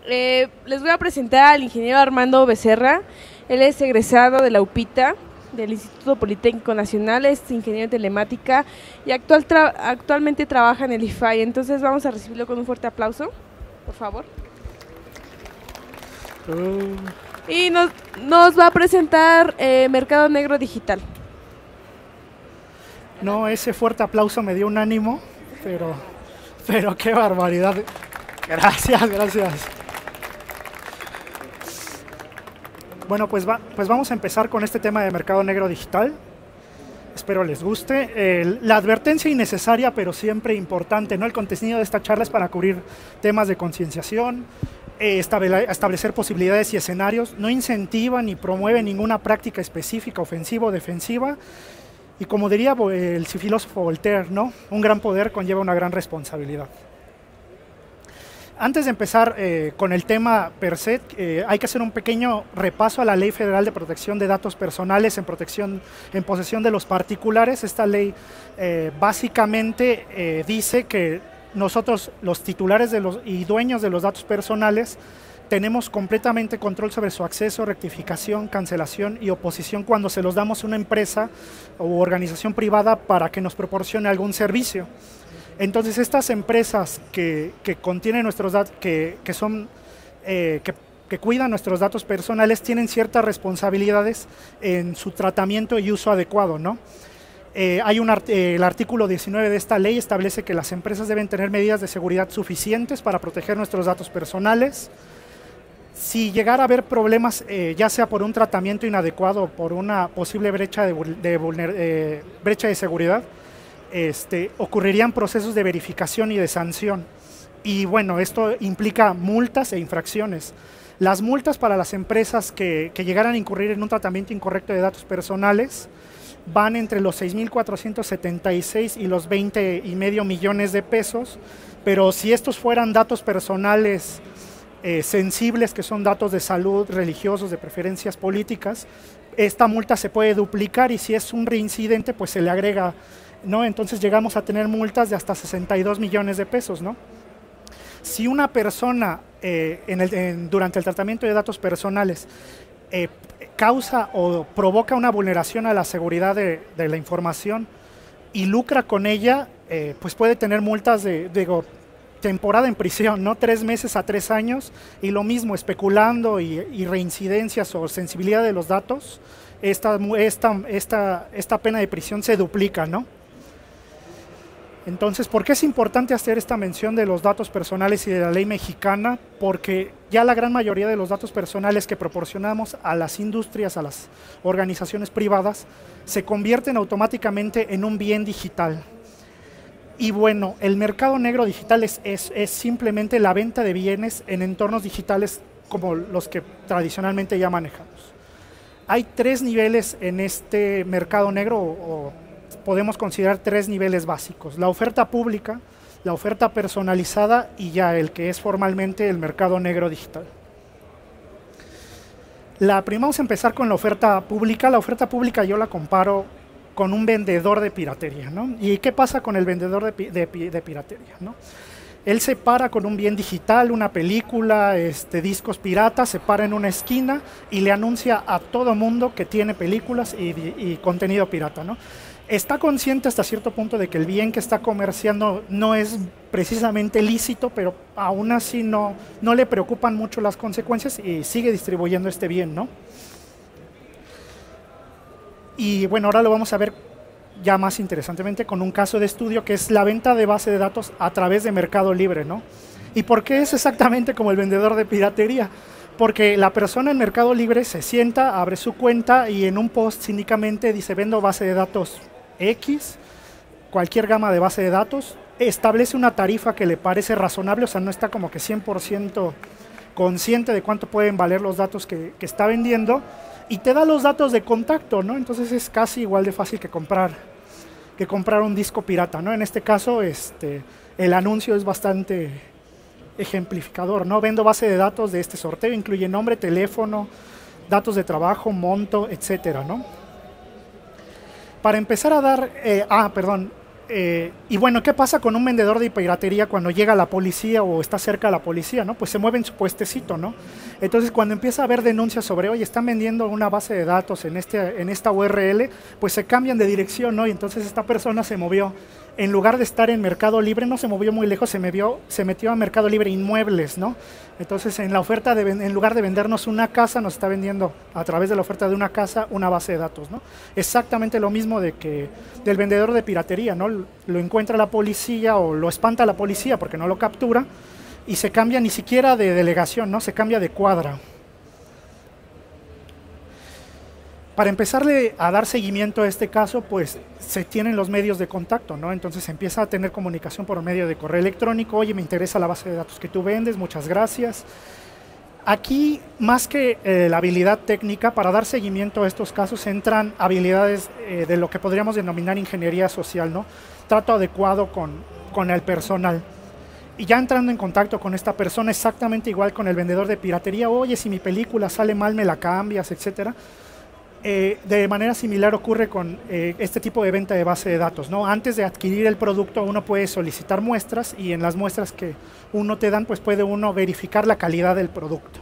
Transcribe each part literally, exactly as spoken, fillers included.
Eh, les voy a presentar al ingeniero Armando Becerra. Él es egresado de la UPITA, del Instituto Politécnico Nacional, es ingeniero en telemática y actual tra actualmente trabaja en el I F A I. Entonces vamos a recibirlo con un fuerte aplauso, por favor. Uh. Y nos, nos va a presentar eh, Mercado Negro Digital. No, ese fuerte aplauso me dio un ánimo, pero, pero qué barbaridad. Gracias, gracias. Bueno, pues, va, pues vamos a empezar con este tema de mercado negro digital. Espero les guste. Eh, la advertencia innecesaria, pero siempre importante, ¿no? El contenido de esta charla es para cubrir temas de concienciación, eh, estable, establecer posibilidades y escenarios, no incentiva ni promueve ninguna práctica específica, ofensiva o defensiva. Y como diría el filósofo Voltaire, ¿no? Un gran poder conlleva una gran responsabilidad. Antes de empezar eh, con el tema per se, eh, hay que hacer un pequeño repaso a la Ley Federal de Protección de Datos Personales en, protección, en posesión de los particulares. Esta ley eh, básicamente eh, dice que nosotros, los titulares de los, y dueños de los datos personales, tenemos completamente control sobre su acceso, rectificación, cancelación y oposición cuando se los damos a una empresa u organización privada para que nos proporcione algún servicio. Entonces, estas empresas que, que contienen nuestros datos, que, que son, eh, que, que cuidan nuestros datos personales, tienen ciertas responsabilidades en su tratamiento y uso adecuado, ¿no? Eh, hay un art eh, el artículo diecinueve de esta ley establece que las empresas deben tener medidas de seguridad suficientes para proteger nuestros datos personales. Si llegara a haber problemas, eh, ya sea por un tratamiento inadecuado o por una posible brecha de, de, eh, brecha de seguridad, Este, ocurrirían procesos de verificación y de sanción. Y bueno, esto implica multas e infracciones. Las multas para las empresas que, que llegaran a incurrir en un tratamiento incorrecto de datos personales van entre los seis mil cuatrocientos setenta y seis y los veinte y medio millones de pesos, pero si estos fueran datos personales eh, sensibles, que son datos de salud, religiosos, de preferencias políticas, esta multa se puede duplicar y si es un reincidente, pues se le agrega, ¿no? Entonces llegamos a tener multas de hasta sesenta y dos millones de pesos, ¿no? Si una persona eh, en el, en, durante el tratamiento de datos personales eh, causa o provoca una vulneración a la seguridad de, de la información y lucra con ella, eh, pues puede tener multas de, de temporada en prisión, ¿no? Tres meses a tres años, y lo mismo, especulando y, y reincidencias o sensibilidad de los datos, esta, esta, esta, esta pena de prisión se duplica, ¿no? Entonces, ¿por qué es importante hacer esta mención de los datos personales y de la ley mexicana? Porque ya la gran mayoría de los datos personales que proporcionamos a las industrias, a las organizaciones privadas, se convierten automáticamente en un bien digital. Y bueno, el mercado negro digital es, es, es simplemente la venta de bienes en entornos digitales como los que tradicionalmente ya manejamos. Hay tres niveles en este mercado negro, o, o podemos considerar tres niveles básicos: la oferta pública, la oferta personalizada y ya el que es formalmente el mercado negro digital. La primera, vamos a empezar con la oferta pública. La oferta pública yo la comparo con un vendedor de piratería, ¿no? ¿Y qué pasa con el vendedor de, de, de piratería, ¿no? Él se para con un bien digital, una película, este, discos piratas, se para en una esquina y le anuncia a todo mundo que tiene películas y, y contenido pirata, ¿no? Está consciente hasta cierto punto de que el bien que está comerciando no es precisamente lícito, pero aún así no, no le preocupan mucho las consecuencias y sigue distribuyendo este bien, ¿no? Y bueno, ahora lo vamos a ver ya más interesantemente con un caso de estudio, que es la venta de base de datos a través de Mercado Libre, ¿no? ¿Y por qué es exactamente como el vendedor de piratería? Porque la persona en Mercado Libre se sienta, abre su cuenta y en un post cínicamente dice: vendo base de datos X, cualquier gama de base de datos, establece una tarifa que le parece razonable, o sea, no está como que cien por ciento consciente de cuánto pueden valer los datos que, que está vendiendo, y te da los datos de contacto, ¿no? Entonces es casi igual de fácil que comprar, que comprar un disco pirata, ¿no? En este caso, este, el anuncio es bastante ejemplificador, ¿no? Vendo base de datos de este sorteo, incluye nombre, teléfono, datos de trabajo, monto, etcétera, ¿no? Para empezar a dar, eh, ah, perdón, Eh, y bueno, ¿qué pasa con un vendedor de piratería cuando llega a la policía o está cerca de la policía, ¿no? Pues se mueve en su puestecito, ¿no? Entonces, cuando empieza a haber denuncias sobre, oye, están vendiendo una base de datos en, este, en esta U R L, pues se cambian de dirección, ¿no? Y entonces esta persona se movió, en lugar de estar en Mercado Libre, no se movió muy lejos, se, movió, se metió a Mercado Libre Inmuebles, ¿no? Entonces, en la oferta, de, en lugar de vendernos una casa, nos está vendiendo a través de la oferta de una casa una base de datos, ¿no? Exactamente lo mismo de que del vendedor de piratería, ¿no? Lo encuentra la policía o lo espanta la policía porque no lo captura y se cambia ni siquiera de delegación, ¿no? Se cambia de cuadra. Para empezarle a dar seguimiento a este caso, pues se tienen los medios de contacto, ¿no? Entonces se empieza a tener comunicación por medio de correo electrónico. Oye, me interesa la base de datos que tú vendes, muchas gracias. Aquí, más que eh, la habilidad técnica, para dar seguimiento a estos casos entran habilidades eh, de lo que podríamos denominar ingeniería social, ¿no? Trato adecuado con, con el personal. Y ya entrando en contacto con esta persona, exactamente igual con el vendedor de piratería, oye, si mi película sale mal, me la cambias, etcétera. Eh, de manera similar ocurre con eh, este tipo de venta de base de datos, ¿no? Antes de adquirir el producto uno puede solicitar muestras y en las muestras que uno te dan pues puede uno verificar la calidad del producto.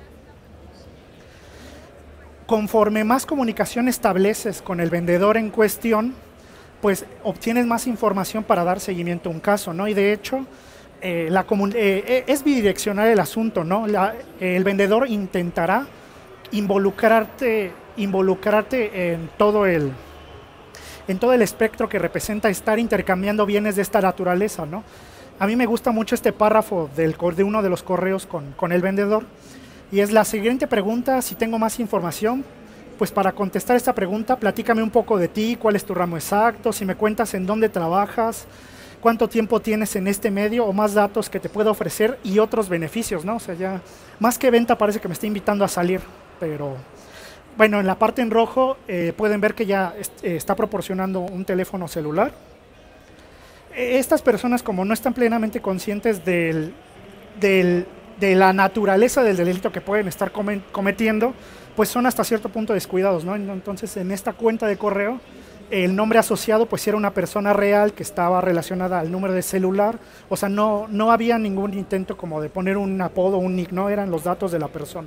Conforme más comunicación estableces con el vendedor en cuestión, pues obtienes más información para dar seguimiento a un caso, ¿no? Y de hecho eh, la eh, es bidireccional el asunto, ¿no? La, eh, el vendedor intentará involucrarte involucrarte en todo el en todo el espectro que representa estar intercambiando bienes de esta naturaleza, ¿no? A mí me gusta mucho este párrafo del, de uno de los correos con, con el vendedor y es la siguiente pregunta: si tengo más información, pues para contestar esta pregunta, platícame un poco de ti, cuál es tu ramo exacto, si me cuentas en dónde trabajas, cuánto tiempo tienes en este medio o más datos que te pueda ofrecer y otros beneficios, ¿no? O sea, ya más que venta parece que me está invitando a salir, pero bueno, en la parte en rojo eh, pueden ver que ya est eh, está proporcionando un teléfono celular. Eh, estas personas, como no están plenamente conscientes del, del, de la naturaleza del delito que pueden estar cometiendo, pues son hasta cierto punto descuidados, ¿no? Entonces, en esta cuenta de correo, el nombre asociado pues era una persona real que estaba relacionada al número de celular, o sea, no, no había ningún intento como de poner un apodo, un nick, no, eran los datos de la persona.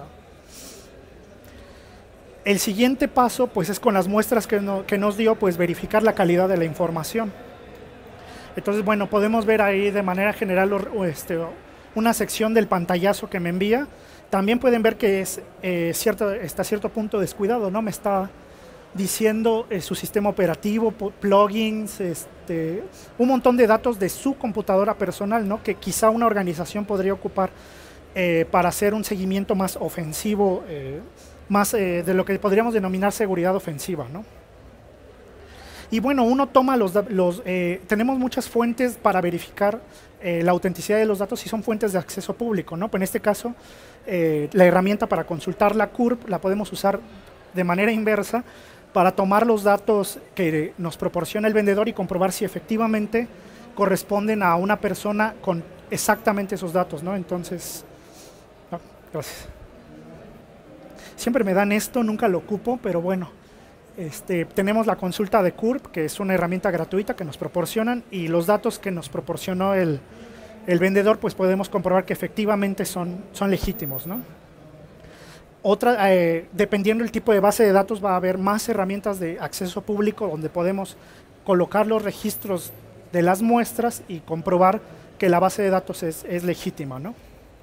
El siguiente paso pues es con las muestras que, no, que nos dio, pues verificar la calidad de la información. Entonces, bueno, podemos ver ahí de manera general este, una sección del pantallazo que me envía. También pueden ver que es eh, cierto, está a cierto punto descuidado, ¿no? Me está diciendo eh, su sistema operativo, plugins, este, un montón de datos de su computadora personal, ¿no? Que quizá una organización podría ocupar eh, para hacer un seguimiento más ofensivo, eh, más eh, de lo que podríamos denominar seguridad ofensiva, ¿no? Y bueno, uno toma los, los eh, tenemos muchas fuentes para verificar eh, la autenticidad de los datos y son fuentes de acceso público, ¿no? Pues en este caso, eh, la herramienta para consultar la C U R P la podemos usar de manera inversa para tomar los datos que nos proporciona el vendedor y comprobar si efectivamente corresponden a una persona con exactamente esos datos, ¿no? Entonces, no, gracias. Siempre me dan esto, nunca lo ocupo, pero bueno, este, tenemos la consulta de C U R P, que es una herramienta gratuita que nos proporcionan, y los datos que nos proporcionó el, el vendedor, pues podemos comprobar que efectivamente son, son legítimos, ¿no? Otra, eh, dependiendo del tipo de base de datos, va a haber más herramientas de acceso público donde podemos colocar los registros de las muestras y comprobar que la base de datos es, es legítima, ¿no?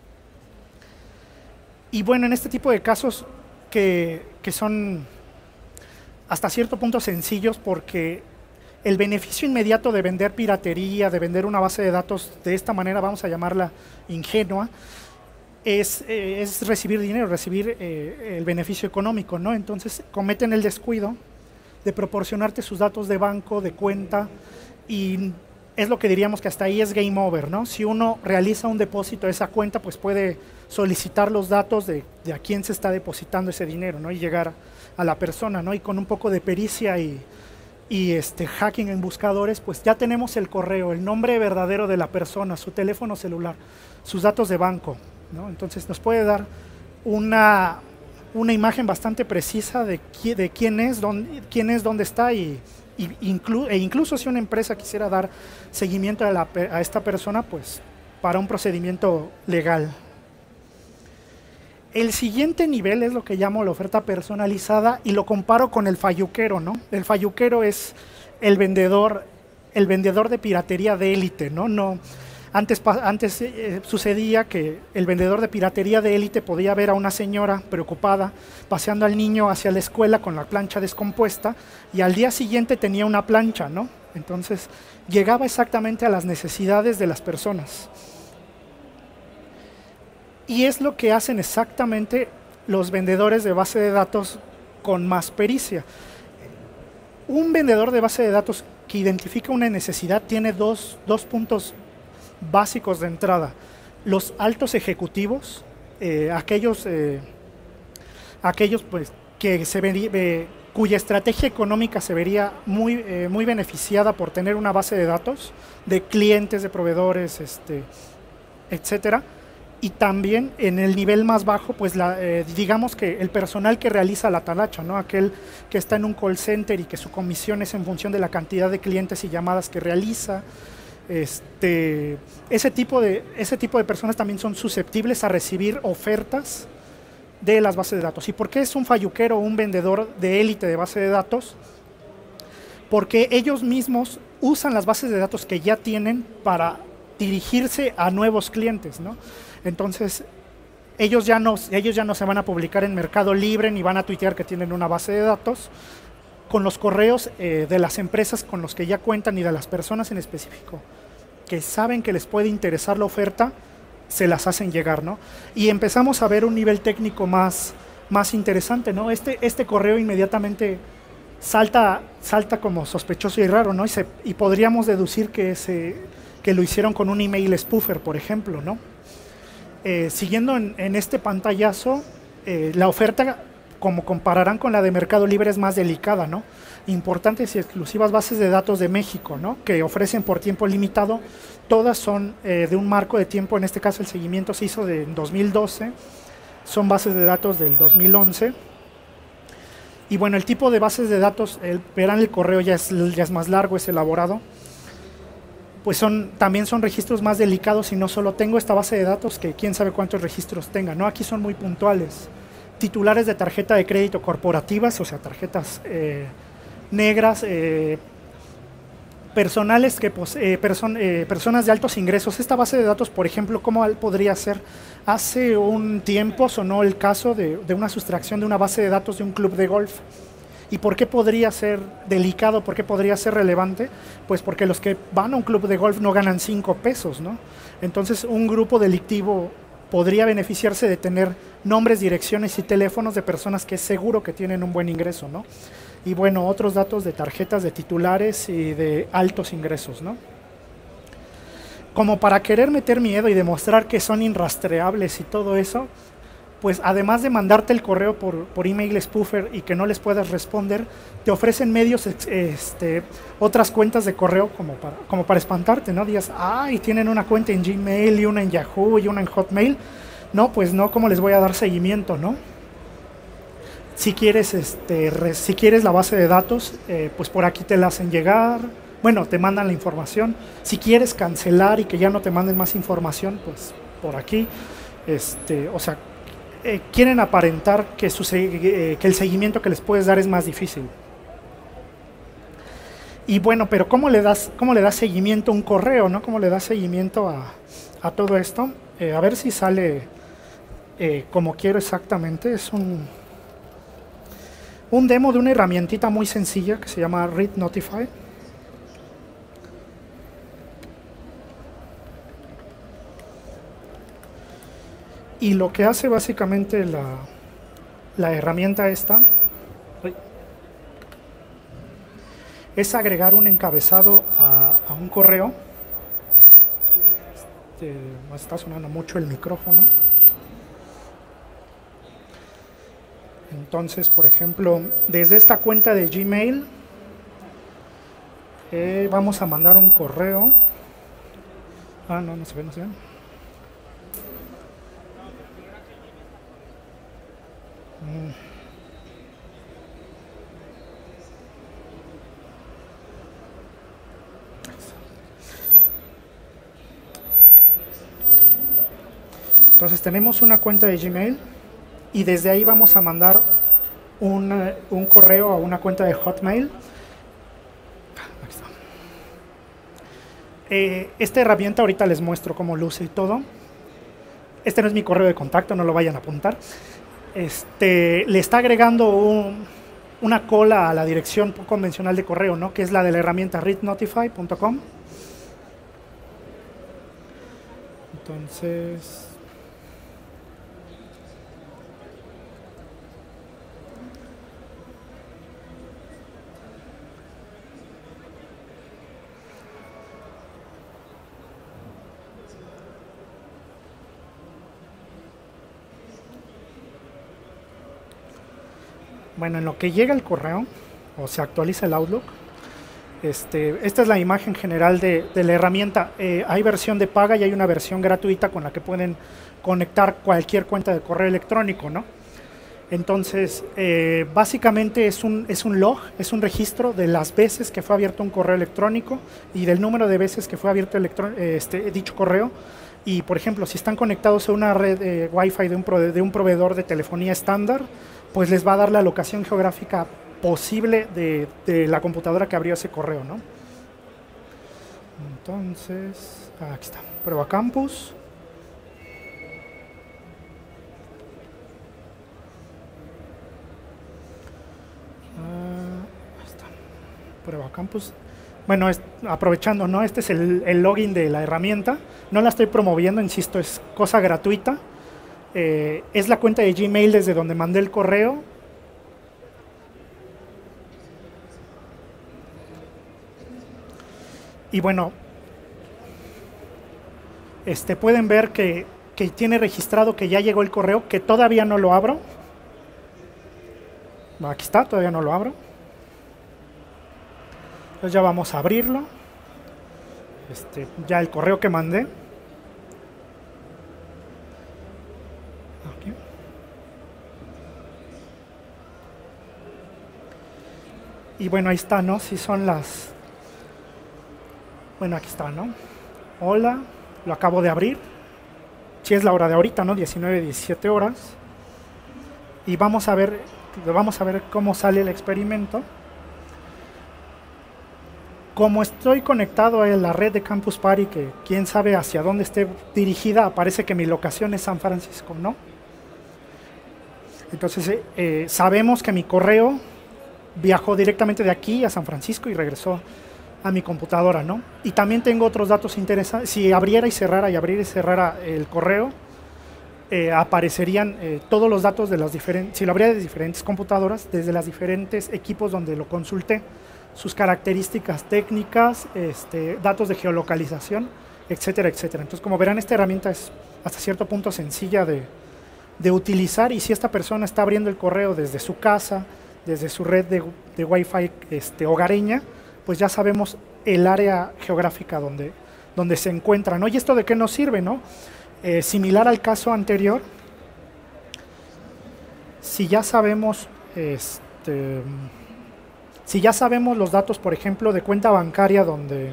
Y bueno, en este tipo de casos que, que son hasta cierto punto sencillos, porque el beneficio inmediato de vender piratería, de vender una base de datos de esta manera, vamos a llamarla ingenua, es, eh, es recibir dinero, recibir eh, el beneficio económico, ¿no? Entonces cometen el descuido de proporcionarte sus datos de banco, de cuenta, y es lo que diríamos que hasta ahí es game over, ¿no? Si uno realiza un depósito a esa cuenta, pues puede solicitar los datos de, de a quién se está depositando ese dinero, ¿no? Y llegar a la persona, ¿no? Y con un poco de pericia y, y este hacking en buscadores, pues ya tenemos el correo, el nombre verdadero de la persona, su teléfono celular, sus datos de banco, ¿no? Entonces nos puede dar una, una imagen bastante precisa de, qui, de quién es, dónde, quién es, dónde está y, y inclu e incluso si una empresa quisiera dar seguimiento a, la, a esta persona, pues para un procedimiento legal. El siguiente nivel es lo que llamo la oferta personalizada y lo comparo con el falluquero, ¿no? El falluquero es el vendedor, el vendedor de piratería de élite, ¿no? No Antes, antes eh, sucedía que el vendedor de piratería de élite podía ver a una señora preocupada paseando al niño hacia la escuela con la plancha descompuesta y al día siguiente tenía una plancha, ¿no? Entonces llegaba exactamente a las necesidades de las personas. Y es lo que hacen exactamente los vendedores de base de datos con más pericia. Un vendedor de base de datos que identifica una necesidad tiene dos, dos puntos básicos de entrada: los altos ejecutivos, eh, aquellos, eh, aquellos pues, que se vería, eh, cuya estrategia económica se vería muy, eh, muy beneficiada por tener una base de datos de clientes, de proveedores, este, etcétera. Y también en el nivel más bajo, pues la, eh, digamos que el personal que realiza la talacha, ¿no? Aquel que está en un call center y que su comisión es en función de la cantidad de clientes y llamadas que realiza. Este, ese, tipo de, ese tipo de personas también son susceptibles a recibir ofertas de las bases de datos. ¿Y por qué es un falluquero o un vendedor de élite de base de datos? Porque ellos mismos usan las bases de datos que ya tienen para dirigirse a nuevos clientes, ¿no? Entonces ellos ya no, ellos ya no se van a publicar en Mercado Libre ni van a tuitear que tienen una base de datos. Con los correos eh, de las empresas con los que ya cuentan y de las personas en específico que saben que les puede interesar la oferta, se las hacen llegar, ¿no? Y empezamos a ver un nivel técnico más, más interesante, ¿no? Este, este correo inmediatamente salta, salta como sospechoso y raro, ¿no? Y, se, y podríamos deducir que, se, que lo hicieron con un email spoofer, por ejemplo, ¿no? Eh, siguiendo en, en este pantallazo, eh, la oferta, como compararán con la de Mercado Libre, es más delicada, ¿no? Importantes y exclusivas bases de datos de México, ¿no? Que ofrecen por tiempo limitado. Todas son eh, de un marco de tiempo, en este caso el seguimiento se hizo de dos mil doce, son bases de datos del dos mil once. Y bueno, el tipo de bases de datos, el, verán el correo ya es, ya es más largo, es elaborado. Pues son, también son registros más delicados y no solo tengo esta base de datos que quién sabe cuántos registros tenga, ¿no? Aquí son muy puntuales. Titulares de tarjeta de crédito corporativas, o sea, tarjetas eh, negras, eh, personales, que eh, person, eh, personas de altos ingresos. Esta base de datos, por ejemplo, ¿cómo podría ser? Hace un tiempo sonó el caso de, de una sustracción de una base de datos de un club de golf. ¿Y por qué podría ser delicado? ¿Por qué podría ser relevante? Pues porque los que van a un club de golf no ganan cinco pesos, ¿no? Entonces, un grupo delictivo podría beneficiarse de tener nombres, direcciones y teléfonos de personas que es seguro que tienen un buen ingreso, ¿no? Y bueno, otros datos de tarjetas de titulares y de altos ingresos, ¿no? Como para querer meter miedo y demostrar que son inrastreables y todo eso, pues además de mandarte el correo por, por email spoofer y que no les puedas responder, te ofrecen medios, este, otras cuentas de correo como para, como para espantarte, ¿no? Digas, ay, tienen una cuenta en Gmail y una en Yahoo y una en Hotmail. No, pues no, ¿cómo les voy a dar seguimiento, no? Si quieres, este, re, si quieres la base de datos, eh, pues por aquí te la hacen llegar. Bueno, te mandan la información. Si quieres cancelar y que ya no te manden más información, pues por aquí. Este, o sea, eh, quieren aparentar que, su, eh, que el seguimiento que les puedes dar es más difícil. Y bueno, pero ¿cómo le das, cómo le das seguimiento a un correo, ¿no? ¿Cómo le das seguimiento a, a todo esto? Eh, a ver si sale eh, como quiero exactamente. Es un... un demo de una herramientita muy sencilla que se llama Read Notify. Y lo que hace básicamente la, la herramienta esta es agregar un encabezado a, a un correo. Este, me está sonando mucho el micrófono. Entonces, por ejemplo, desde esta cuenta de Gmail eh, vamos a mandar un correo. Ah, no, no se ve, no se ve. Mm. Entonces tenemos una cuenta de Gmail y desde ahí vamos a mandar un, un correo a una cuenta de Hotmail. Aquí está. Eh, esta herramienta ahorita les muestro cómo luce y todo. Este no es mi correo de contacto, no lo vayan a apuntar. Este, le está agregando un, una cola a la dirección convencional de correo, ¿no? Que es la de la herramienta read notify punto com. Entonces, bueno, en lo que llega el correo o se actualiza el Outlook, este, esta es la imagen general de, de la herramienta. Eh, hay versión de paga y hay una versión gratuita con la que pueden conectar cualquier cuenta de correo electrónico, ¿no? Entonces, eh, básicamente es un, es un log, es un registro de las veces que fue abierto un correo electrónico y del número de veces que fue abierto este, dicho correo. Y, por ejemplo, si están conectados a una red eh, Wi-Fi de un, prove de un proveedor de telefonía estándar, pues les va a dar la locación geográfica posible de, de la computadora que abrió ese correo, ¿no? Entonces, aquí está, prueba campus. Uh, ahí está, prueba campus. Bueno, es, aprovechando, ¿no? Este es el, el login de la herramienta. No la estoy promoviendo, insisto, es cosa gratuita. Eh, es la cuenta de Gmail desde donde mandé el correo. Y bueno, este, pueden ver que, que tiene registrado que ya llegó el correo, que todavía no lo abro. Aquí está, todavía no lo abro. Entonces ya vamos a abrirlo. Este, ya el correo que mandé. Aquí. Y bueno, ahí está, ¿no? Si son las... Bueno, aquí está, ¿no? Hola, lo acabo de abrir. Si es la hora de ahorita, ¿no? diecinueve, diecisiete horas. Y vamos a ver, vamos a ver cómo sale el experimento. Como estoy conectado a la red de Campus Party, que quién sabe hacia dónde esté dirigida, aparece que mi locación es San Francisco, ¿no? Entonces, eh, sabemos que mi correo viajó directamente de aquí a San Francisco y regresó a mi computadora, ¿no? Y también tengo otros datos interesantes. Si abriera y cerrara y abriera y cerrara el correo, eh, aparecerían eh, todos los datos de las diferentes, si lo abriera de diferentes computadoras, desde los diferentes equipos donde lo consulté, sus características técnicas, este, datos de geolocalización, etcétera, etcétera. Entonces, como verán, esta herramienta es hasta cierto punto sencilla de, de utilizar, y si esta persona está abriendo el correo desde su casa, desde su red de, de Wi-Fi este, hogareña, pues ya sabemos el área geográfica donde, donde se encuentra, ¿no? ¿Y esto de qué nos sirve, no? Eh, similar al caso anterior, si ya sabemos, este, si ya sabemos los datos, por ejemplo, de cuenta bancaria donde,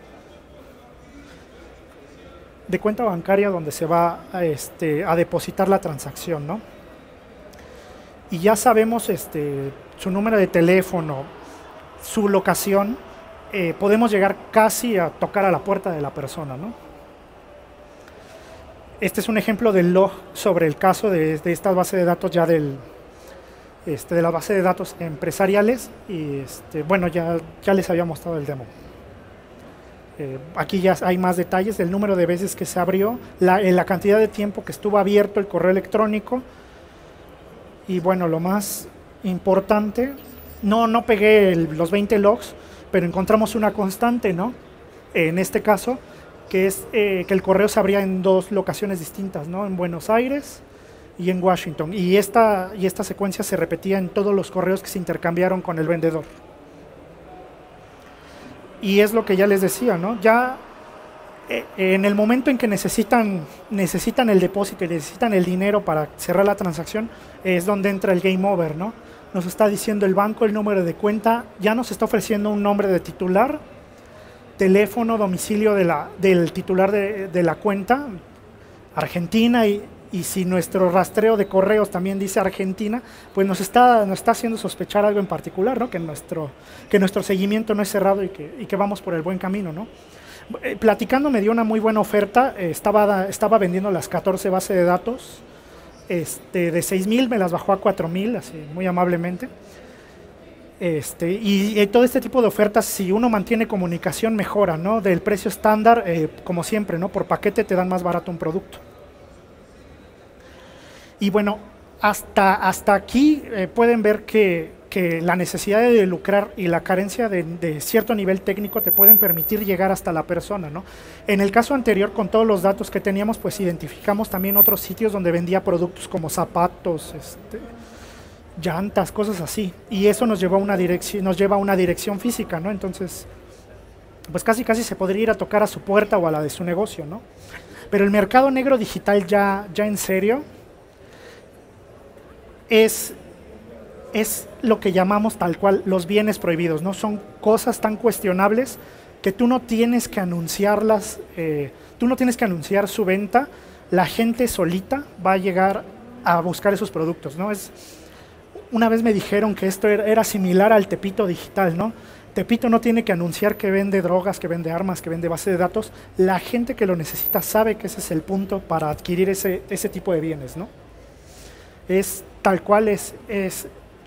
de cuenta bancaria donde se va a, este, a depositar la transacción, ¿no? Y ya sabemos este, su número de teléfono, su locación, eh, podemos llegar casi a tocar a la puerta de la persona, ¿no? Este es un ejemplo del log sobre el caso de, de esta base de datos ya del, este, de la base de datos empresariales, y este, bueno, ya, ya les había mostrado el demo. Eh, aquí ya hay más detalles del número de veces que se abrió, la, la cantidad de tiempo que estuvo abierto el correo electrónico, y bueno, lo más importante, no, no pegué el, los veinte logs, pero encontramos una constante, ¿no? En este caso, que es eh, que el correo se abría en dos locaciones distintas, ¿no? En Buenos Aires y en Washington. Y esta, y esta secuencia se repetía en todos los correos que se intercambiaron con el vendedor. Y es lo que ya les decía, ¿no? Ya eh, en el momento en que necesitan, necesitan el depósito y necesitan el dinero para cerrar la transacción, es donde entra el game over, ¿no? Nos está diciendo el banco el número de cuenta, ya nos está ofreciendo un nombre de titular, teléfono, domicilio de la, del titular de, de la cuenta, Argentina, y, y si nuestro rastreo de correos también dice Argentina, pues nos está, nos está haciendo sospechar algo en particular, ¿no? Que nuestro, que nuestro seguimiento no es cerrado y que, y que vamos por el buen camino, ¿no? Eh, platicando me dio una muy buena oferta, eh, estaba, estaba vendiendo las catorce bases de datos, este, de seis mil me las bajó a cuatro mil, así muy amablemente. Este, y, y todo este tipo de ofertas, si uno mantiene comunicación, mejora, ¿no? Del precio estándar, eh, como siempre, ¿no? Por paquete te dan más barato un producto. Y bueno, hasta, hasta aquí eh, pueden ver que, que la necesidad de lucrar y la carencia de, de cierto nivel técnico te pueden permitir llegar hasta la persona, ¿no? En el caso anterior, con todos los datos que teníamos, pues identificamos también otros sitios donde vendía productos como zapatos, este, llantas, cosas así, y eso nos llevó a una dirección, nos lleva a una dirección física, ¿no? Entonces, pues casi casi se podría ir a tocar a su puerta o a la de su negocio, ¿no? Pero el mercado negro digital ya, ya en serio es, es lo que llamamos tal cual los bienes prohibidos, ¿no? Son cosas tan cuestionables que tú no tienes que anunciarlas, eh, tú no tienes que anunciar su venta, la gente solita va a llegar a buscar esos productos, ¿no? Es Una vez me dijeron que esto era similar al Tepito digital, ¿no? Tepito no tiene que anunciar que vende drogas, que vende armas, que vende base de datos. La gente que lo necesita sabe que ese es el punto para adquirir ese, ese tipo de bienes, ¿no? Es tal cual, es, es,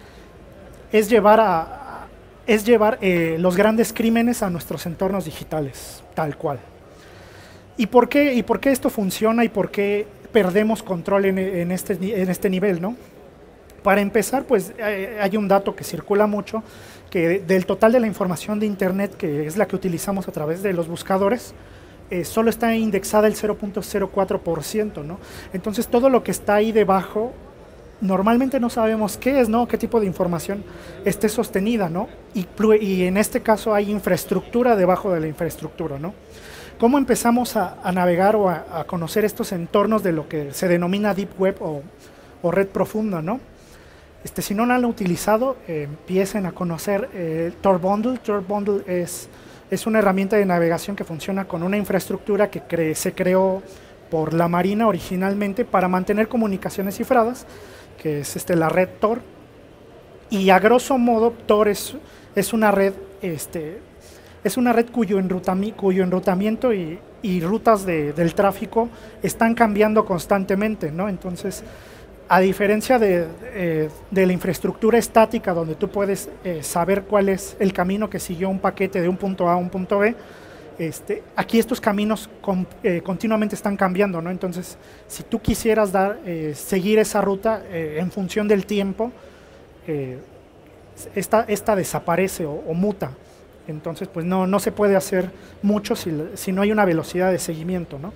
es llevar, a, es llevar eh, los grandes crímenes a nuestros entornos digitales, tal cual. ¿Y por qué, y por qué esto funciona y por qué perdemos control en, en, este, en este nivel, ¿no? Para empezar, pues eh, hay un dato que circula mucho, que del total de la información de Internet, que es la que utilizamos a través de los buscadores, eh, solo está indexada el cero punto cero cuatro por ciento, ¿no? Entonces todo lo que está ahí debajo, normalmente no sabemos qué es, ¿no? Qué tipo de información esté sostenida, ¿no? Y, y en este caso hay infraestructura debajo de la infraestructura, ¿no? ¿Cómo empezamos a, a navegar o a, a conocer estos entornos de lo que se denomina Deep Web o, o red profunda, ¿no? Este, si no lo han utilizado, eh, empiecen a conocer eh, Tor Bundle. Tor Bundle es, es una herramienta de navegación que funciona con una infraestructura que cre se creó por la Marina originalmente para mantener comunicaciones cifradas, que es este, la red Tor. Y a grosso modo, Tor es, es una red, este, es una red cuyo, enrutami cuyo enrutamiento y, y rutas de, del tráfico están cambiando constantemente, ¿no? Entonces, a diferencia de, eh, de la infraestructura estática, donde tú puedes eh, saber cuál es el camino que siguió un paquete de un punto A a un punto B, este, aquí estos caminos con, eh, continuamente están cambiando, ¿no? Entonces, si tú quisieras dar, eh, seguir esa ruta eh, en función del tiempo, eh, esta, esta desaparece o, o muta. Entonces, pues no, no se puede hacer mucho si, si no hay una velocidad de seguimiento, ¿no?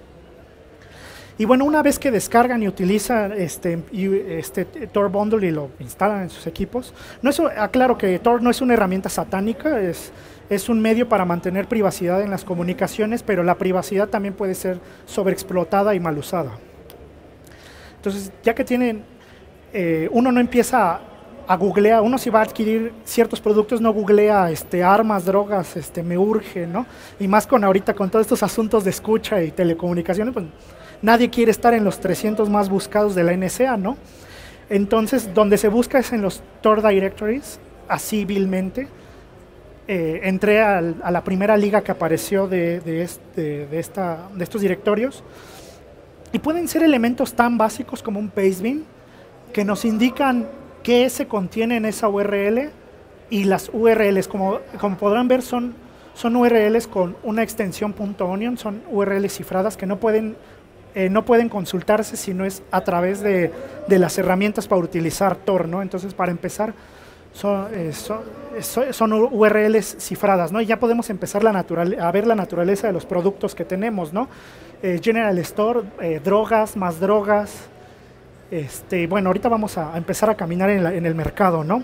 Y bueno, una vez que descargan y utilizan este, este Tor Bundle y lo instalan en sus equipos, no es, aclaro que Tor no es una herramienta satánica, es, es un medio para mantener privacidad en las comunicaciones, pero la privacidad también puede ser sobreexplotada y mal usada. Entonces, ya que tienen, eh, uno no empieza a, a googlear, uno si va a adquirir ciertos productos, no googlea este, armas, drogas, este, me urge, ¿no? Y más con ahorita, con todos estos asuntos de escucha y telecomunicaciones, pues nadie quiere estar en los trescientos más buscados de la N S A, ¿no? Entonces, donde se busca es en los Tor Directories, así vilmente. Eh, entré al, a la primera liga que apareció de, de, este, de, esta, de estos directorios, y pueden ser elementos tan básicos como un pastebin, que nos indican qué se contiene en esa U R L, y las U R Ls, como, como podrán ver, son, son U R Ls con una extensión .onion, son U R Ls cifradas que no pueden Eh, no pueden consultarse si no es a través de, de las herramientas para utilizar Tor, ¿no? Entonces, para empezar, son, eh, son, son U R Ls cifradas, ¿no? Y ya podemos empezar la natural, a ver la naturaleza de los productos que tenemos, ¿no? Eh, General Store, eh, drogas, más drogas. Este, bueno, ahorita vamos a, a empezar a caminar en, la, en el mercado, ¿no?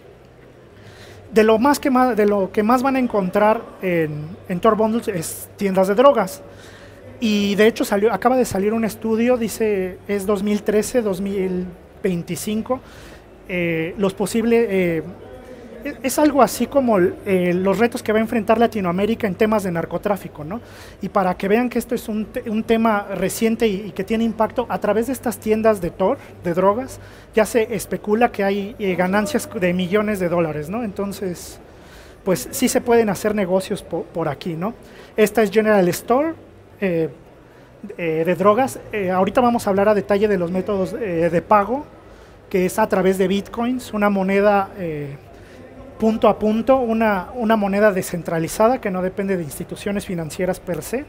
De lo, más que más, de lo que más van a encontrar en, en Tor Bundles es tiendas de drogas. Y de hecho salió, acaba de salir un estudio, dice es dos mil trece, dos mil veinticinco, eh, los posibles, eh, es algo así como eh, los retos que va a enfrentar Latinoamérica en temas de narcotráfico, ¿no? Y para que vean que esto es un, te un tema reciente y, y que tiene impacto, a través de estas tiendas de Tor, de drogas, ya se especula que hay eh, ganancias de millones de dólares, ¿no? Entonces, pues sí se pueden hacer negocios por, por aquí, ¿no? Esta es General Store eh, eh, de drogas. Eh, ahorita vamos a hablar a detalle de los métodos eh, de pago, que es a través de bitcoins, una moneda eh, punto a punto, una, una moneda descentralizada que no depende de instituciones financieras per se.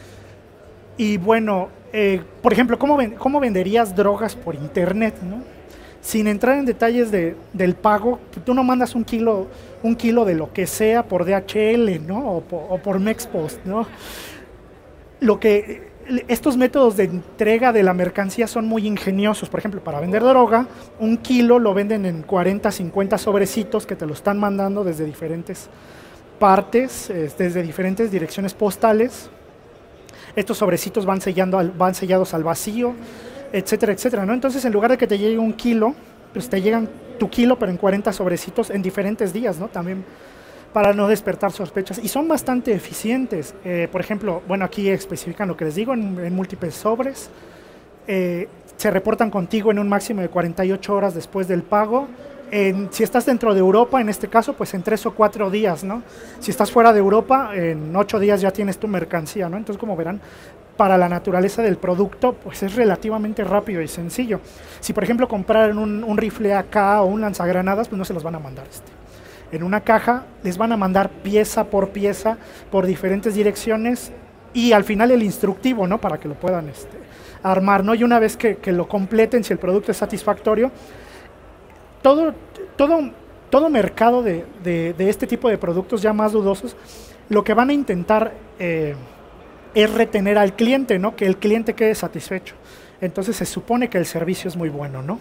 Y bueno, eh, por ejemplo, ¿cómo, ven, ¿cómo venderías drogas por internet, ¿no? Sin entrar en detalles de, del pago, tú no mandas un kilo, un kilo de lo que sea por D H L, ¿no? O por, o por Mexpost, ¿no? Lo que, estos métodos de entrega de la mercancía son muy ingeniosos. Por ejemplo, para vender droga, un kilo lo venden en cuarenta, cincuenta sobrecitos que te lo están mandando desde diferentes partes, eh, desde diferentes direcciones postales. Estos sobrecitos van, sellando al, van sellados al vacío, etcétera, etcétera, ¿no? Entonces, en lugar de que te llegue un kilo, pues te llegan tu kilo, pero en cuarenta sobrecitos en diferentes días, ¿no? También para no despertar sospechas, y son bastante eficientes. Eh, por ejemplo, bueno, aquí especifican lo que les digo, en, en múltiples sobres, eh, se reportan contigo en un máximo de cuarenta y ocho horas después del pago. En, si estás dentro de Europa, en este caso, pues en tres o cuatro días, ¿no? Si estás fuera de Europa, en ocho días ya tienes tu mercancía, ¿no? Entonces, como verán, para la naturaleza del producto, pues es relativamente rápido y sencillo. Si, por ejemplo, compraran un, un rifle A K o un lanzagranadas, pues no se los van a mandar este. En una caja les van a mandar pieza por pieza por diferentes direcciones y al final el instructivo, ¿no? Para que lo puedan este, armar, ¿no? Y una vez que, que lo completen, si el producto es satisfactorio, todo, todo, todo mercado de, de, de este tipo de productos ya más dudosos, lo que van a intentar eh, es retener al cliente, ¿no? Que el cliente quede satisfecho. Entonces se supone que el servicio es muy bueno, ¿no?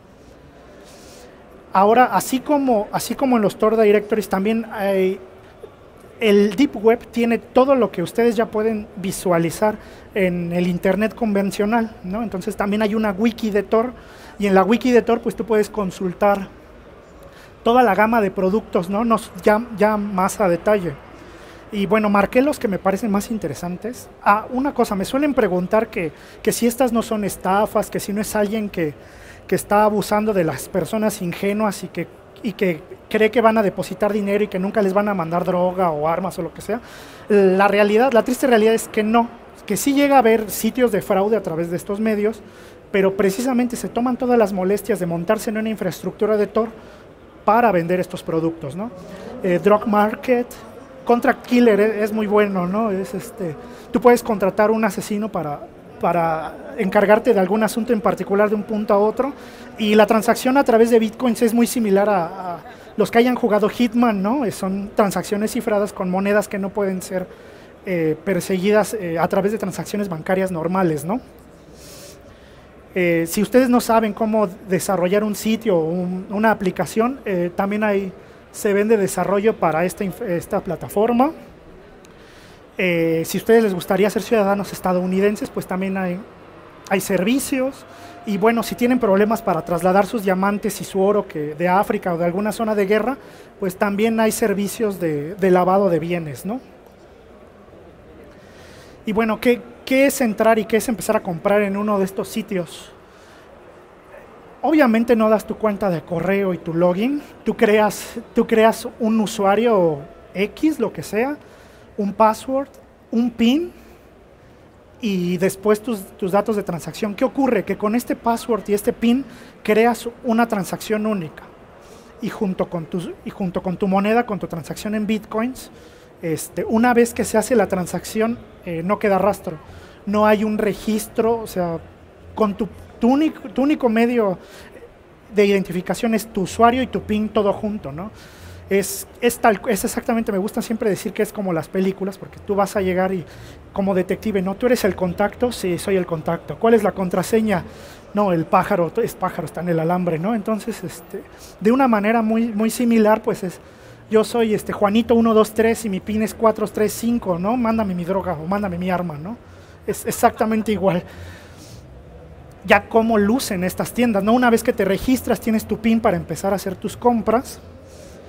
Ahora, así como, así como en los Tor Directories, también hay, el Deep Web tiene todo lo que ustedes ya pueden visualizar en el Internet convencional, ¿no? Entonces también hay una wiki de Tor, y en la wiki de Tor pues tú puedes consultar toda la gama de productos, ¿no? Nos, ya, ya más a detalle. Y bueno, marqué los que me parecen más interesantes. Ah, una cosa, me suelen preguntar que, que si estas no son estafas, que si no es alguien que, que está abusando de las personas ingenuas y que, y que cree que van a depositar dinero y que nunca les van a mandar droga o armas o lo que sea. La realidad, la triste realidad es que no, que sí llega a haber sitios de fraude a través de estos medios, pero precisamente se toman todas las molestias de montarse en una infraestructura de Tor para vender estos productos, ¿no? Eh, Drug Market, Contract Killer es muy bueno, ¿no? Es este, tú puedes contratar un asesino para, para encargarte de algún asunto en particular de un punto a otro, y la transacción a través de bitcoins es muy similar a, a los que hayan jugado Hitman, ¿no? Son transacciones cifradas con monedas que no pueden ser eh, perseguidas eh, a través de transacciones bancarias normales, ¿no? Eh, si ustedes no saben cómo desarrollar un sitio o un, una aplicación, eh, también hay, se vende desarrollo para esta, esta plataforma. Eh, si a ustedes les gustaría ser ciudadanos estadounidenses, pues también hay, hay servicios. Y bueno, si tienen problemas para trasladar sus diamantes y su oro que de África o de alguna zona de guerra, pues también hay servicios de, de lavado de bienes, ¿no? Y bueno, ¿qué, ¿qué es entrar y qué es empezar a comprar en uno de estos sitios? Obviamente no das tu cuenta de correo y tu login, tú creas, tú creas un usuario X, lo que sea, un password, un PIN y después tus, tus datos de transacción. ¿Qué ocurre? Que con este password y este PIN creas una transacción única, y junto con, tus, y junto con tu moneda, con tu transacción en bitcoins, este, una vez que se hace la transacción, eh, no queda rastro, no hay un registro, o sea, con tu, tu, único, tu único medio de identificación es tu usuario y tu PIN todo junto, ¿no? Es, es, tal, es exactamente, me gusta siempre decir que es como las películas, porque tú vas a llegar y como detective, ¿no? ¿Tú eres el contacto? Sí, soy el contacto. ¿Cuál es la contraseña? No, el pájaro, es pájaro, está en el alambre, ¿no? Entonces, este, de una manera muy, muy similar, pues es, yo soy este Juanito uno dos tres y mi PIN es cuatro tres cinco, ¿no? Mándame mi droga o mándame mi arma, ¿no? Es exactamente igual. Ya cómo lucen estas tiendas, ¿no? Una vez que te registras, tienes tu PIN para empezar a hacer tus compras.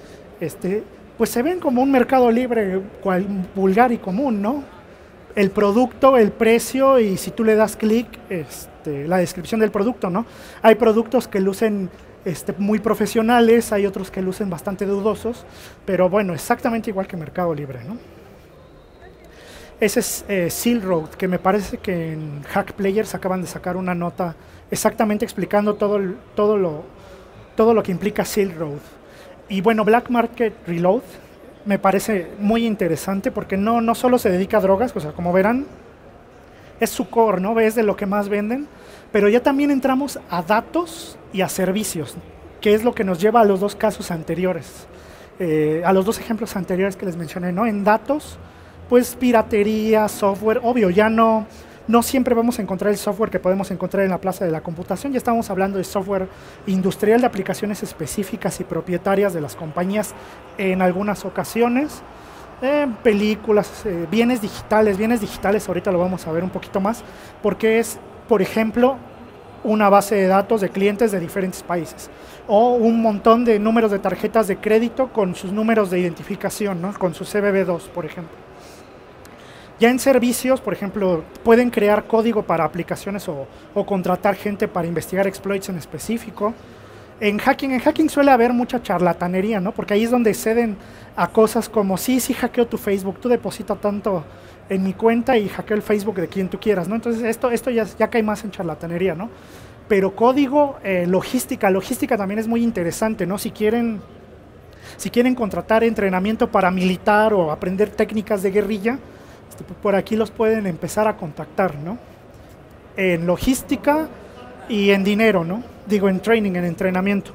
este, pues se ven como un mercado libre cual, vulgar y común, ¿no? El producto, el precio y si tú le das clic, este, la descripción del producto, ¿no? Hay productos que lucen este, muy profesionales, hay otros que lucen bastante dudosos, pero bueno, exactamente igual que Mercado Libre, ¿no? Ese es eh, Silk Road, que me parece que en Hack Players acaban de sacar una nota exactamente explicando todo, el, todo, lo, todo lo que implica Silk Road. Y bueno, Black Market Reload me parece muy interesante porque no, no solo se dedica a drogas, o sea, como verán, es su core, ¿no? Es de lo que más venden, pero ya también entramos a datos y a servicios, que es lo que nos lleva a los dos casos anteriores, eh, a los dos ejemplos anteriores que les mencioné, ¿no? En datos, pues piratería, software, obvio, ya no, no siempre vamos a encontrar el software que podemos encontrar en la plaza de la computación, ya estamos hablando de software industrial de aplicaciones específicas y propietarias de las compañías en algunas ocasiones, eh, películas, eh, bienes digitales, bienes digitales ahorita lo vamos a ver un poquito más, porque es, por ejemplo, una base de datos de clientes de diferentes países, o un montón de números de tarjetas de crédito con sus números de identificación, ¿no? Con su C B B dos, por ejemplo. Ya en servicios, por ejemplo, pueden crear código para aplicaciones o, o contratar gente para investigar exploits en específico. En hacking, en hacking suele haber mucha charlatanería, ¿no? Porque ahí es donde ceden a cosas como, sí, sí hackeo tu Facebook, tú deposita tanto en mi cuenta y hackeo el Facebook de quien tú quieras, ¿no? Entonces esto, esto ya, ya cae más en charlatanería, ¿no? Pero código, eh, logística, logística también es muy interesante, ¿no? Si quieren, si quieren contratar entrenamiento paramilitar o aprender técnicas de guerrilla, por aquí los pueden empezar a contactar, ¿no? En logística y en dinero, ¿no? Digo, en training, en entrenamiento.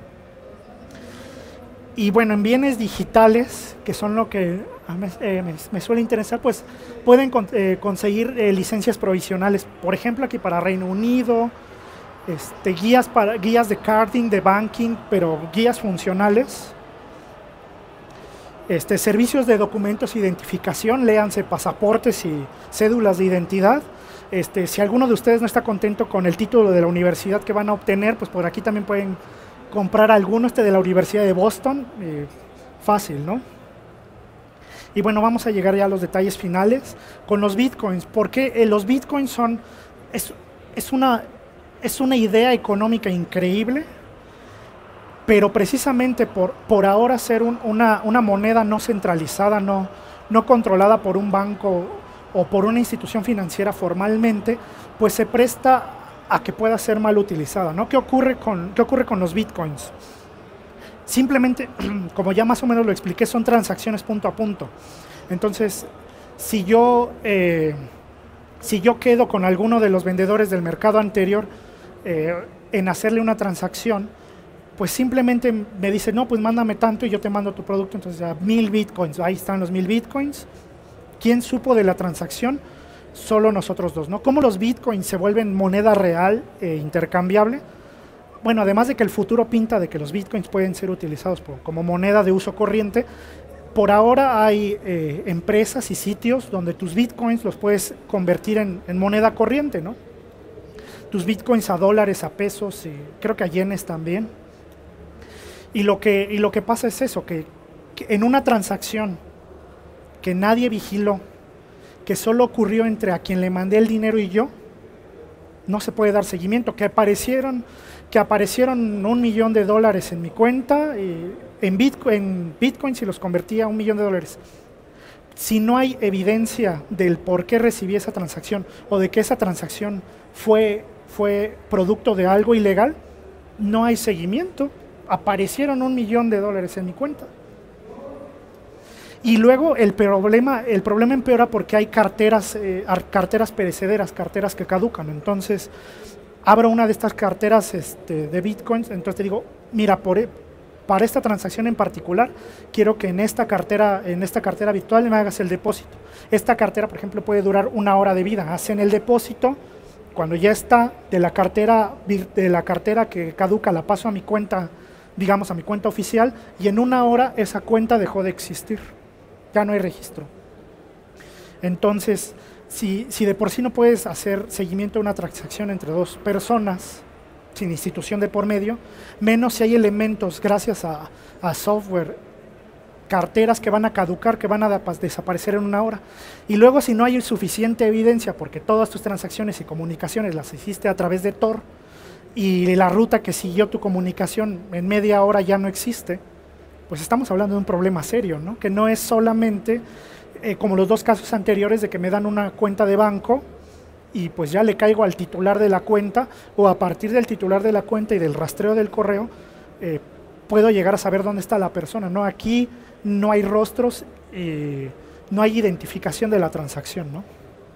Y bueno, en bienes digitales, que son lo que me, eh, me, me suele interesar, pues pueden con, eh, conseguir eh, licencias provisionales, por ejemplo, aquí para Reino Unido, este, guías, para, guías de carding, de banking, pero guías funcionales. Este, servicios de documentos de identificación, léanse pasaportes y cédulas de identidad. Este, si alguno de ustedes no está contento con el título de la universidad que van a obtener, pues por aquí también pueden comprar alguno, este de la Universidad de Boston, eh, fácil, ¿no? Y bueno, vamos a llegar ya a los detalles finales con los bitcoins, porque eh, los bitcoins son, es, es, una, es una idea económica increíble, pero precisamente por, por ahora ser un, una, una moneda no centralizada, no, no controlada por un banco o por una institución financiera formalmente, pues se presta a que pueda ser mal utilizada, ¿no? ¿Qué ocurre con, qué ocurre con los bitcoins? Simplemente, como ya más o menos lo expliqué, son transacciones punto a punto. Entonces, si yo, eh, si yo quedo con alguno de los vendedores del mercado anterior eh, en hacerle una transacción, pues simplemente me dice, no, pues mándame tanto y yo te mando tu producto, entonces ya mil bitcoins, ahí están los mil bitcoins. ¿Quién supo de la transacción? Solo nosotros dos, ¿no? ¿Cómo los bitcoins se vuelven moneda real e intercambiable? Bueno, además de que el futuro pinta de que los bitcoins pueden ser utilizados por, como moneda de uso corriente, por ahora hay eh, empresas y sitios donde tus bitcoins los puedes convertir en, en moneda corriente, ¿no? Tus bitcoins a dólares, a pesos, y creo que a yenes también. Y lo que, y lo que pasa es eso, que, que en una transacción que nadie vigiló, que solo ocurrió entre a quien le mandé el dinero y yo, no se puede dar seguimiento, que aparecieron, que aparecieron un millón de dólares en mi cuenta, y en, Bitcoin, en bitcoins y los convertí a un millón de dólares. Si no hay evidencia del por qué recibí esa transacción o de que esa transacción fue, fue producto de algo ilegal, no hay seguimiento. Aparecieron un millón de dólares en mi cuenta. Y luego el problema, el problema empeora porque hay carteras, eh, carteras perecederas, carteras que caducan. Entonces, abro una de estas carteras este, de bitcoins, entonces te digo, mira, por, para esta transacción en particular, quiero que en esta cartera, en esta cartera virtual me hagas el depósito. Esta cartera, por ejemplo, puede durar una hora de vida. Hacen el depósito, cuando ya está de la cartera, de la cartera que caduca, la paso a mi cuenta, digamos a mi cuenta oficial, y en una hora esa cuenta dejó de existir, ya no hay registro. Entonces, si, si de por sí no puedes hacer seguimiento de una transacción entre dos personas, sin institución de por medio, menos si hay elementos gracias a, a software carteras que van a caducar, que van a desaparecer en una hora. Y luego, si no hay suficiente evidencia, porque todas tus transacciones y comunicaciones las hiciste a través de Tor, y la ruta que siguió tu comunicación en media hora ya no existe, pues estamos hablando de un problema serio, ¿no? Que no es solamente eh, como los dos casos anteriores de que me dan una cuenta de banco y pues ya le caigo al titular de la cuenta, o a partir del titular de la cuenta y del rastreo del correo, eh, puedo llegar a saber dónde está la persona, ¿no? Aquí no hay rostros, eh, no hay identificación de la transacción, ¿no?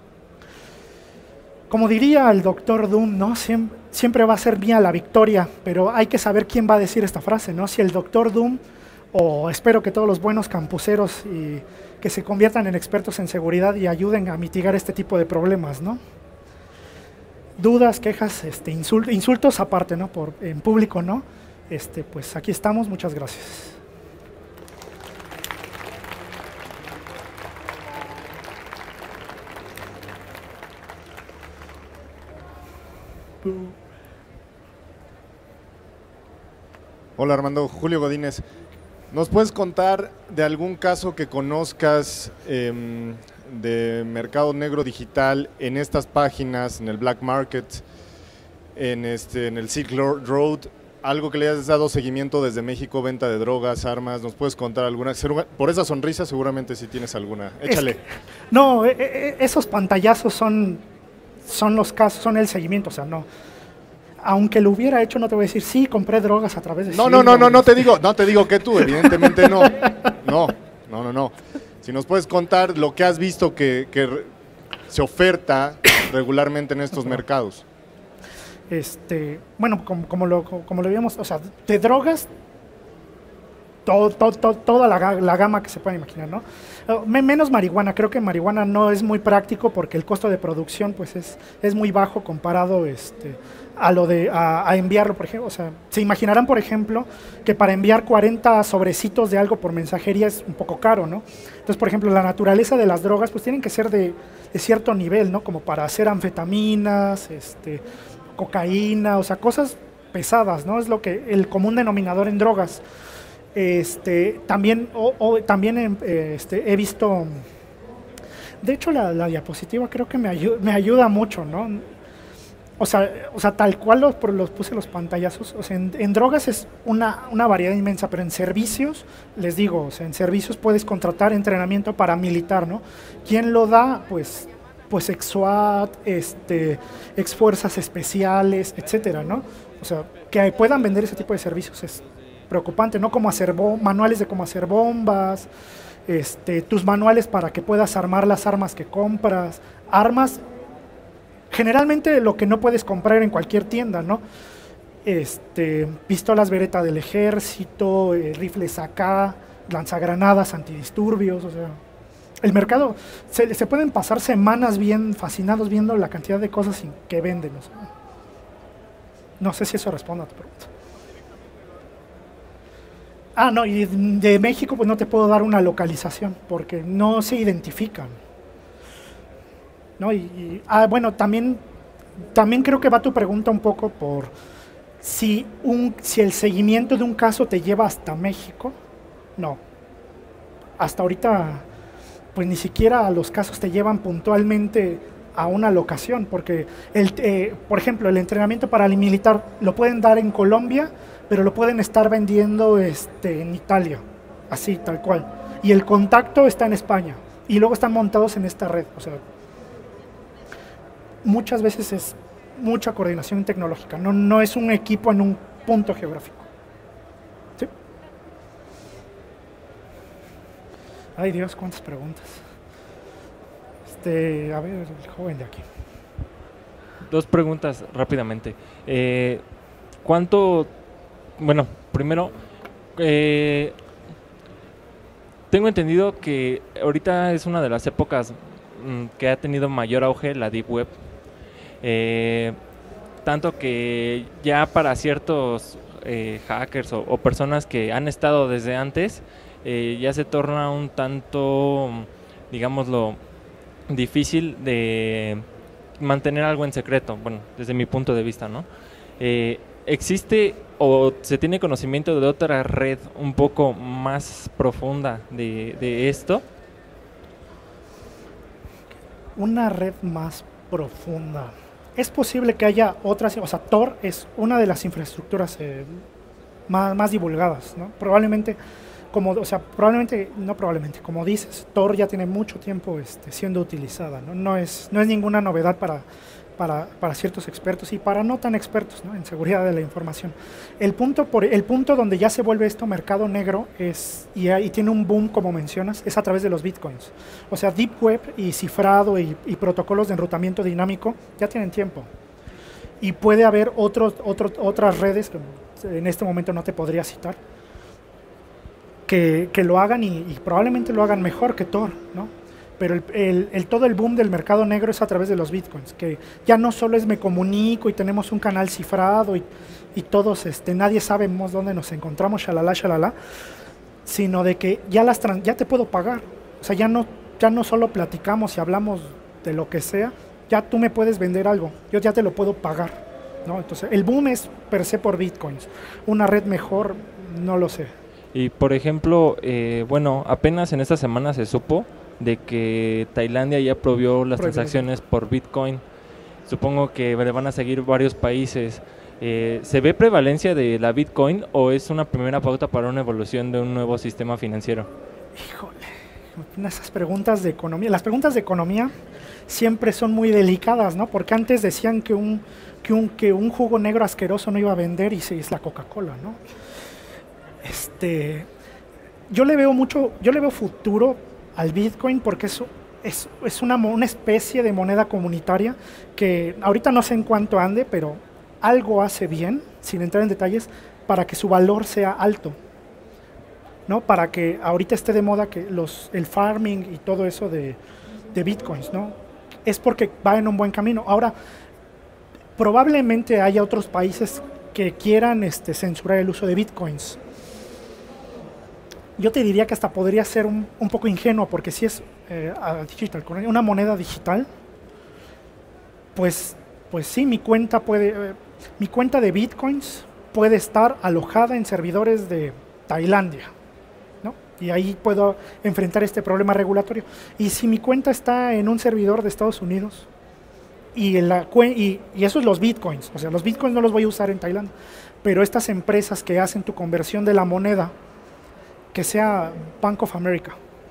Como diría el doctor Doom, ¿no? Siempre, siempre va a ser mía la victoria, pero hay que saber quién va a decir esta frase, ¿no? Si el doctor Doom, o espero que todos los buenos campuseros y que se conviertan en expertos en seguridad y ayuden a mitigar este tipo de problemas, ¿no? Dudas, quejas, este, insult, insultos aparte, ¿no? Por, en público, ¿no? Este, pues aquí estamos, muchas gracias. Hola Armando, Julio Godínez. ¿Nos puedes contar de algún caso que conozcas eh, de mercado negro digital en estas páginas, en el black market, en, este, en el Silk Road, algo que le hayas dado seguimiento desde México, venta de drogas, armas? ¿Nos puedes contar alguna? Por esa sonrisa seguramente sí tienes alguna. Échale. Es que, no, esos pantallazos son, son los casos, son el seguimiento, o sea, no. Aunque lo hubiera hecho, no te voy a decir, sí, compré drogas a través de... No, no, no, no, no te digo, no te digo que tú, evidentemente no. No, no, no, no. Si nos puedes contar lo que has visto que, que se oferta regularmente en estos mercados. Este, bueno, como, como, lo, como lo vimos, o sea, de drogas, todo, todo, todo, toda la, la gama que se pueda imaginar, ¿no? Menos marihuana, creo que marihuana no es muy práctico porque el costo de producción pues es, es muy bajo comparado este, a lo de a, a enviarlo, por ejemplo. O sea, se imaginarán, por ejemplo, que para enviar cuarenta sobrecitos de algo por mensajería es un poco caro, ¿no? Entonces, por ejemplo, la naturaleza de las drogas pues tienen que ser de, de cierto nivel, ¿no? Como para hacer anfetaminas, este, cocaína, o sea, cosas pesadas, ¿no? Es lo que el común denominador en drogas. Este, también o, o, también este, he visto, de hecho la, la diapositiva creo que me, ayu me ayuda mucho, ¿no? O sea, o sea tal cual los, los puse los pantallazos, o sea, en, en drogas es una, una variedad inmensa, pero en servicios, les digo, o sea, en servicios puedes contratar entrenamiento paramilitar, ¿no? ¿Quién lo da? Pues, pues ex SWAT, este, ex fuerzas especiales, etcétera, ¿no? O sea, que puedan vender ese tipo de servicios es preocupante, ¿no? Como hacer manuales de cómo hacer bombas, este, tus manuales para que puedas armar las armas que compras, armas, generalmente lo que no puedes comprar en cualquier tienda, ¿no? Este, pistolas Beretta del ejército, eh, rifles A K, lanzagranadas, antidisturbios, o sea, el mercado, se, se pueden pasar semanas bien fascinados viendo la cantidad de cosas que venden, o sea, no sé si eso responde a tu pregunta. Ah, no, y de México pues no te puedo dar una localización porque no se identifican, ¿no? Y, y ah, bueno, también, también creo que va tu pregunta un poco por si, un, si el seguimiento de un caso te lleva hasta México. No, hasta ahorita pues ni siquiera los casos te llevan puntualmente a una locación, porque, el, eh, por ejemplo, el entrenamiento paramilitar lo pueden dar en Colombia, pero lo pueden estar vendiendo este, en Italia, así, tal cual. Y el contacto está en España, y luego están montados en esta red. O sea, muchas veces es mucha coordinación tecnológica, no, no es un equipo en un punto geográfico. ¿Sí? Ay Dios, cuántas preguntas. Este, a ver, el joven de aquí. Dos preguntas rápidamente. Eh, ¿Cuánto... Bueno, primero, eh, tengo entendido que ahorita es una de las épocas mmm, que ha tenido mayor auge la Deep Web. Eh, tanto que ya para ciertos eh, hackers o, o personas que han estado desde antes, eh, ya se torna un tanto, digámoslo, difícil de mantener algo en secreto, bueno, desde mi punto de vista, ¿no? Eh, existe ¿O se tiene conocimiento de otra red un poco más profunda de, de esto? Una red más profunda. Es posible que haya otras, o sea, Tor es una de las infraestructuras eh, más, más divulgadas, ¿no? Probablemente, como, o sea, probablemente, no probablemente, como dices, Tor ya tiene mucho tiempo este, siendo utilizada, ¿no? No es, no es ninguna novedad para, para, para ciertos expertos y para no tan expertos, ¿no? En seguridad de la información. El punto, por, el punto donde ya se vuelve esto mercado negro es, y, y tiene un boom, como mencionas, es a través de los bitcoins. O sea, Deep Web y cifrado y, y protocolos de enrutamiento dinámico ya tienen tiempo. Y puede haber otros, otros, otras redes, que en este momento no te podría citar, que, que lo hagan y, y probablemente lo hagan mejor que Tor, ¿no? Pero el, el, el, todo el boom del mercado negro es a través de los bitcoins, que ya no solo es me comunico y tenemos un canal cifrado y, y todos, este, nadie sabemos dónde nos encontramos, shalala, shalala, sino de que ya, las ya te puedo pagar. O sea, ya no, ya no solo platicamos y hablamos de lo que sea, ya tú me puedes vender algo, yo ya te lo puedo pagar, ¿no? Entonces, el boom es per se por bitcoins. Una red mejor, no lo sé. Y por ejemplo, eh, bueno, apenas en esta semana se supo de que Tailandia ya prohibió las Prohibido. transacciones por Bitcoin. Supongo que le van a seguir varios países. Eh, ¿Se ve prevalencia de la Bitcoin o es una primera pauta para una evolución de un nuevo sistema financiero? Híjole, esas preguntas de economía. Las preguntas de economía siempre son muy delicadas, ¿no? Porque antes decían que un, que un, que un jugo negro asqueroso no iba a vender y sí, es la Coca-Cola, ¿no? Este, yo le veo mucho, yo le veo futuro al Bitcoin porque es, es, es una, una especie de moneda comunitaria que ahorita no sé en cuánto ande, pero algo hace bien, sin entrar en detalles, para que su valor sea alto, ¿no? Para que ahorita esté de moda que los, el farming y todo eso de, de Bitcoins, ¿no? Es porque va en un buen camino. Ahora, probablemente haya otros países que quieran este, censurar el uso de Bitcoins. Yo te diría que hasta podría ser un, un poco ingenuo, porque si es eh, digital, una moneda digital, pues, pues sí, mi cuenta puede, eh, mi cuenta de bitcoins puede estar alojada en servidores de Tailandia, ¿no? Y ahí puedo enfrentar este problema regulatorio. Y si mi cuenta está en un servidor de Estados Unidos, y, en la, y, y eso es los bitcoins, o sea, los bitcoins no los voy a usar en Tailandia, pero estas empresas que hacen tu conversión de la moneda, que sea Bank of America,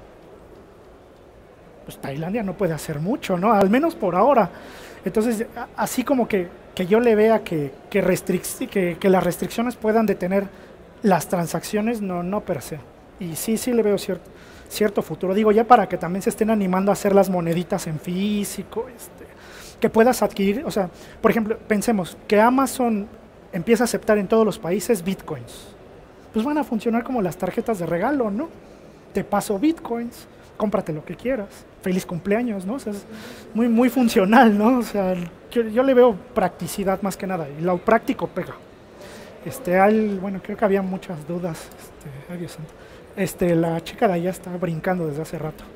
pues Tailandia no puede hacer mucho, ¿no? Al menos por ahora. Entonces, así como que, que yo le vea que, que, restric que, que las restricciones puedan detener las transacciones, no, no per se. Y sí, sí le veo cierto, cierto futuro. Digo, ya para que también se estén animando a hacer las moneditas en físico, este, que puedas adquirir, o sea, por ejemplo, pensemos que Amazon empieza a aceptar en todos los países bitcoins. Pues van a funcionar como las tarjetas de regalo, ¿no? Te paso bitcoins, cómprate lo que quieras, feliz cumpleaños, ¿no? O sea, es muy, muy funcional, ¿no? O sea, yo, yo le veo practicidad más que nada, y lo práctico pega. Este, al, bueno, creo que había muchas dudas, este, ay Dios santo. Este, la chica de allá está brincando desde hace rato.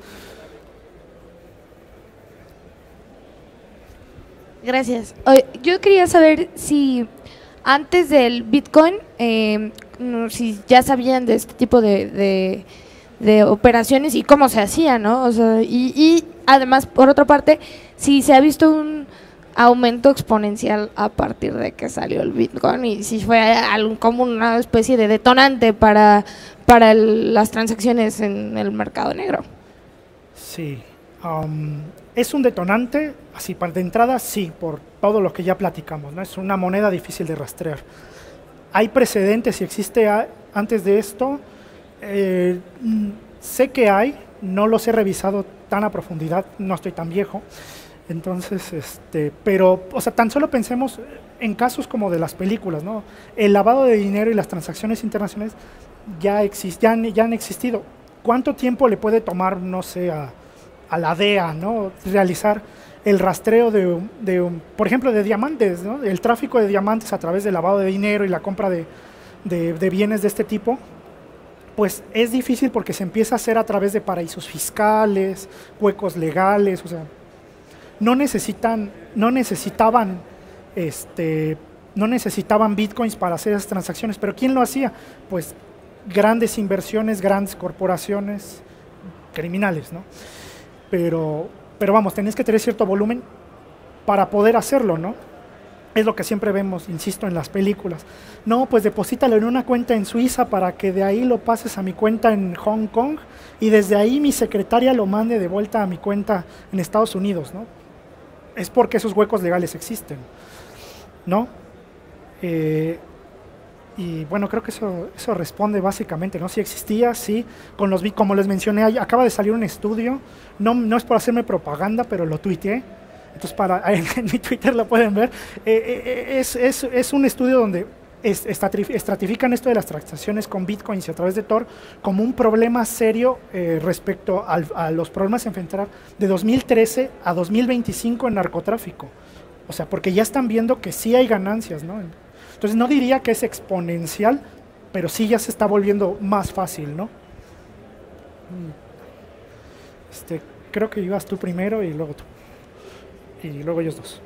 Gracias. Oye, yo quería saber si antes del Bitcoin, eh, no, si ya sabían de este tipo de, de, de operaciones y cómo se hacía, ¿no? O sea, y, y además, por otra parte, si se ha visto un aumento exponencial a partir de que salió el Bitcoin y si fue algo como una especie de detonante para, para el, las transacciones en el mercado negro. Sí, um, es un detonante, así para de entrada sí, por todo lo que ya platicamos, ¿no? Es una moneda difícil de rastrear. Hay precedentes, si existe a, antes de esto, eh, sé que hay, no los he revisado tan a profundidad, no estoy tan viejo, entonces, este, pero, o sea, tan solo pensemos en casos como de las películas, ¿no? El lavado de dinero y las transacciones internacionales ya, exist, ya, han, ya han existido. ¿Cuánto tiempo le puede tomar, no sé, a, a la D E A, ¿no? Realizar el rastreo de, de, por ejemplo, de diamantes, ¿no? El tráfico de diamantes a través del lavado de dinero y la compra de, de, de bienes de este tipo, pues es difícil porque se empieza a hacer a través de paraísos fiscales, huecos legales, o sea, no necesitan, no necesitaban, este, no necesitaban bitcoins para hacer esas transacciones, pero ¿quién lo hacía? Pues grandes inversiones, grandes corporaciones, criminales, ¿no? Pero, pero vamos, tenías que tener cierto volumen para poder hacerlo, ¿no? Es lo que siempre vemos, insisto, en las películas. No, pues deposítalo en una cuenta en Suiza para que de ahí lo pases a mi cuenta en Hong Kong y desde ahí mi secretaria lo mande de vuelta a mi cuenta en Estados Unidos, ¿no? Es porque esos huecos legales existen, ¿no? Eh, y bueno, creo que eso, eso responde básicamente, ¿no? Si existía, sí, con los, como les mencioné, acaba de salir un estudio, no, no es por hacerme propaganda, pero lo tuiteé. Entonces, para, en, en mi Twitter lo pueden ver. Eh, es, es, es un estudio donde es, estratifican esto de las transacciones con bitcoins y a través de Tor como un problema serio eh, respecto al, a los problemas a enfrentar de dos mil trece a dos mil veinticinco en narcotráfico. O sea, porque ya están viendo que sí hay ganancias, ¿no? Entonces, no diría que es exponencial, pero sí ya se está volviendo más fácil, ¿no? Este, creo que ibas tú primero y luego tú. Y luego ellos dos.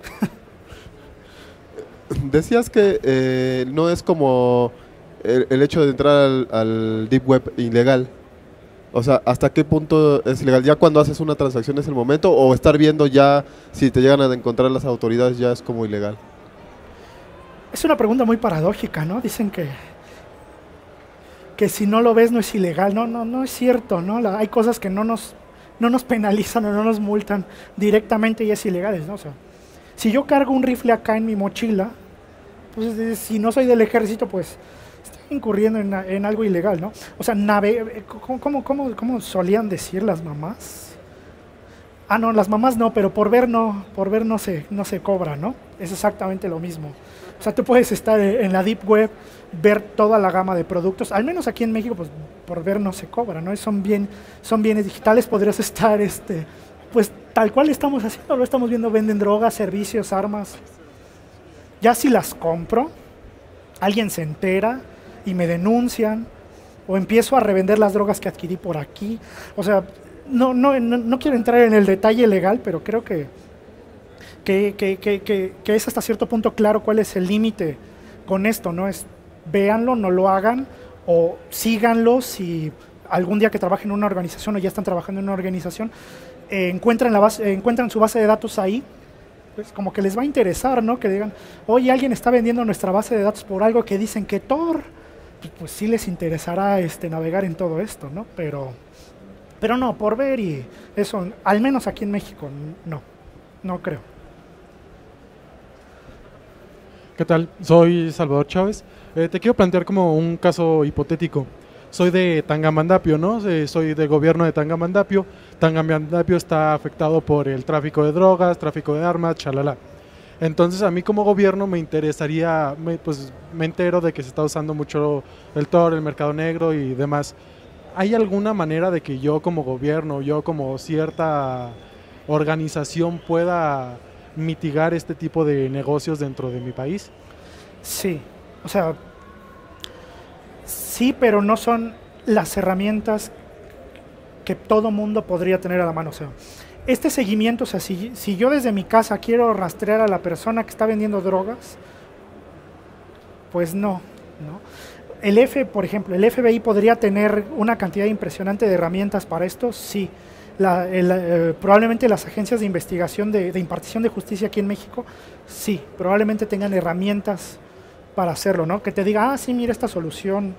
Decías que eh, no es como el, el hecho de entrar al, al Deep Web ilegal. O sea, ¿hasta qué punto es ilegal? ¿Ya cuando haces una transacción es el momento? ¿O estar viendo ya, si te llegan a encontrar las autoridades, ya es como ilegal? Es una pregunta muy paradójica, ¿no? Dicen que, que si no lo ves no es ilegal. No, no, no es cierto, ¿no? La, hay cosas que no nos... no nos penalizan o no nos multan directamente y es ilegales, ¿no? O sea, si yo cargo un rifle acá en mi mochila, pues si no soy del ejército, pues estoy incurriendo en, en algo ilegal, ¿no? O sea, nave, ¿cómo, cómo, cómo, cómo solían decir las mamás? Ah, no, las mamás no, pero por ver no, por ver no se, no se cobra, ¿no? Es exactamente lo mismo. O sea, tú puedes estar en la Deep Web, ver toda la gama de productos, al menos aquí en México, pues por ver no se cobra, ¿no? Son, bien, son bienes digitales, podrías estar, este, pues tal cual estamos haciendo, lo estamos viendo, venden drogas, servicios, armas. Ya si las compro, alguien se entera y me denuncian, o empiezo a revender las drogas que adquirí por aquí. O sea, no, no, no, no quiero entrar en el detalle legal, pero creo que Que, que, que, que, que es hasta cierto punto claro cuál es el límite con esto, ¿no? Es véanlo, no lo hagan, o síganlo si algún día que trabajen en una organización o ya están trabajando en una organización, eh, encuentran, la base, eh, encuentran su base de datos ahí, pues como que les va a interesar, ¿no? Que digan, oye, alguien está vendiendo nuestra base de datos por algo que dicen que Tor, pues, pues sí les interesará este, navegar en todo esto, ¿no? Pero, pero no, por ver y eso, al menos aquí en México, no, no creo. ¿Qué tal? Soy Salvador Chávez. Eh, te quiero plantear como un caso hipotético. Soy de Tangamandapio, ¿no? Eh, soy del gobierno de Tangamandapio. Tangamandapio está afectado por el tráfico de drogas, tráfico de armas, chalala. Entonces a mí como gobierno me interesaría, me, pues me entero de que se está usando mucho el Tor, el mercado negro y demás. ¿Hay alguna manera de que yo como gobierno, yo como cierta organización pueda mitigar este tipo de negocios dentro de mi país? Sí, o sea, sí, pero no son las herramientas que todo mundo podría tener a la mano. O sea, este seguimiento, o sea, si, si yo desde mi casa quiero rastrear a la persona que está vendiendo drogas, pues no, ¿no? El F, por ejemplo, el F B I podría tener una cantidad impresionante de herramientas para esto, sí. La, el, eh, probablemente las agencias de investigación de, de impartición de justicia aquí en México, sí, probablemente tengan herramientas para hacerlo, ¿no? Que te diga, ah, sí, mira esta solución.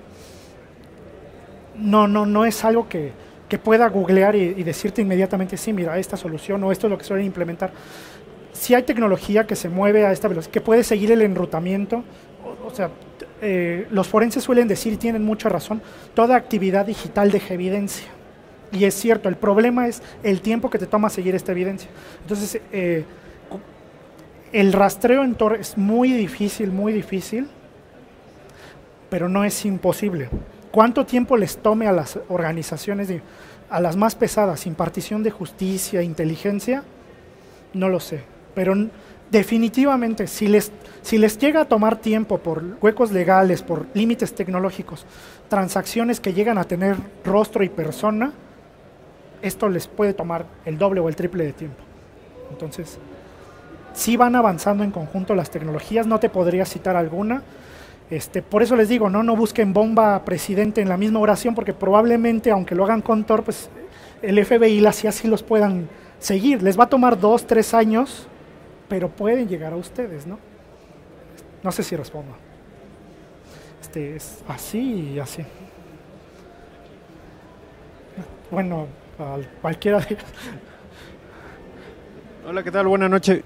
No, no, no es algo que, que pueda googlear y, y decirte inmediatamente, sí, mira, esta solución o esto es lo que suelen implementar. Sí hay tecnología que se mueve a esta velocidad, que puede seguir el enrutamiento, o, o sea, eh, los forenses suelen decir, y tienen mucha razón, toda actividad digital deja evidencia. Y es cierto, el problema es el tiempo que te toma seguir esta evidencia. Entonces, eh, el rastreo en Tor es muy difícil, muy difícil, pero no es imposible. ¿Cuánto tiempo les tome a las organizaciones, de, a las más pesadas, impartición de justicia, inteligencia? No lo sé, pero definitivamente, si les, si les llega a tomar tiempo por huecos legales, por límites tecnológicos, transacciones que llegan a tener rostro y persona, esto les puede tomar el doble o el triple de tiempo. Entonces, sí van avanzando en conjunto las tecnologías, no te podría citar alguna. Este, por eso les digo, no, no busquen bomba presidente en la misma oración, porque probablemente, aunque lo hagan con Tor, pues el F B I, la C I A sí los puedan seguir. Les va a tomar dos, tres años, pero pueden llegar a ustedes, ¿no? No sé si respondo. Este, es así y así. Bueno, cualquiera de ellos. Hola, ¿qué tal? Buenas noches.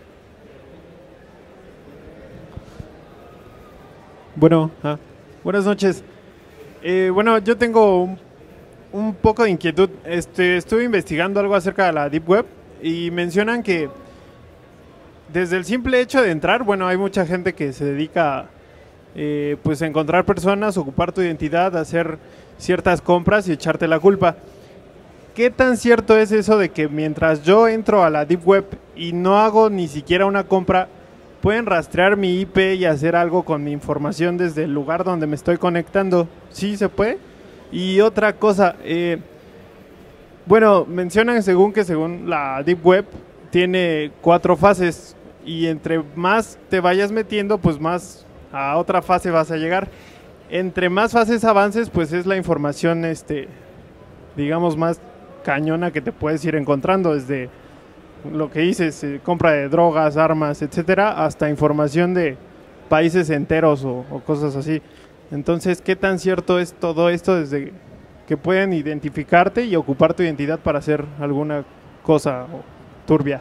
Bueno, ah, buenas noches. Eh, bueno, yo tengo un, un poco de inquietud. Este, estuve investigando algo acerca de la Deep Web y mencionan que desde el simple hecho de entrar, bueno, hay mucha gente que se dedica eh, pues a encontrar personas, ocupar tu identidad, hacer ciertas compras y echarte la culpa. ¿Qué tan cierto es eso de que mientras yo entro a la Deep Web y no hago ni siquiera una compra, pueden rastrear mi I P y hacer algo con mi información desde el lugar donde me estoy conectando? ¿Sí se puede? Y otra cosa, eh, bueno, mencionan según que según la Deep Web tiene cuatro fases y entre más te vayas metiendo, pues más a otra fase vas a llegar. Entre más fases avances, pues es la información, este, digamos, más cañona que te puedes ir encontrando, desde lo que dices, eh, compra de drogas, armas, etcétera, hasta información de países enteros o, o cosas así. Entonces, ¿qué tan cierto es todo esto desde que pueden identificarte y ocupar tu identidad para hacer alguna cosa turbia?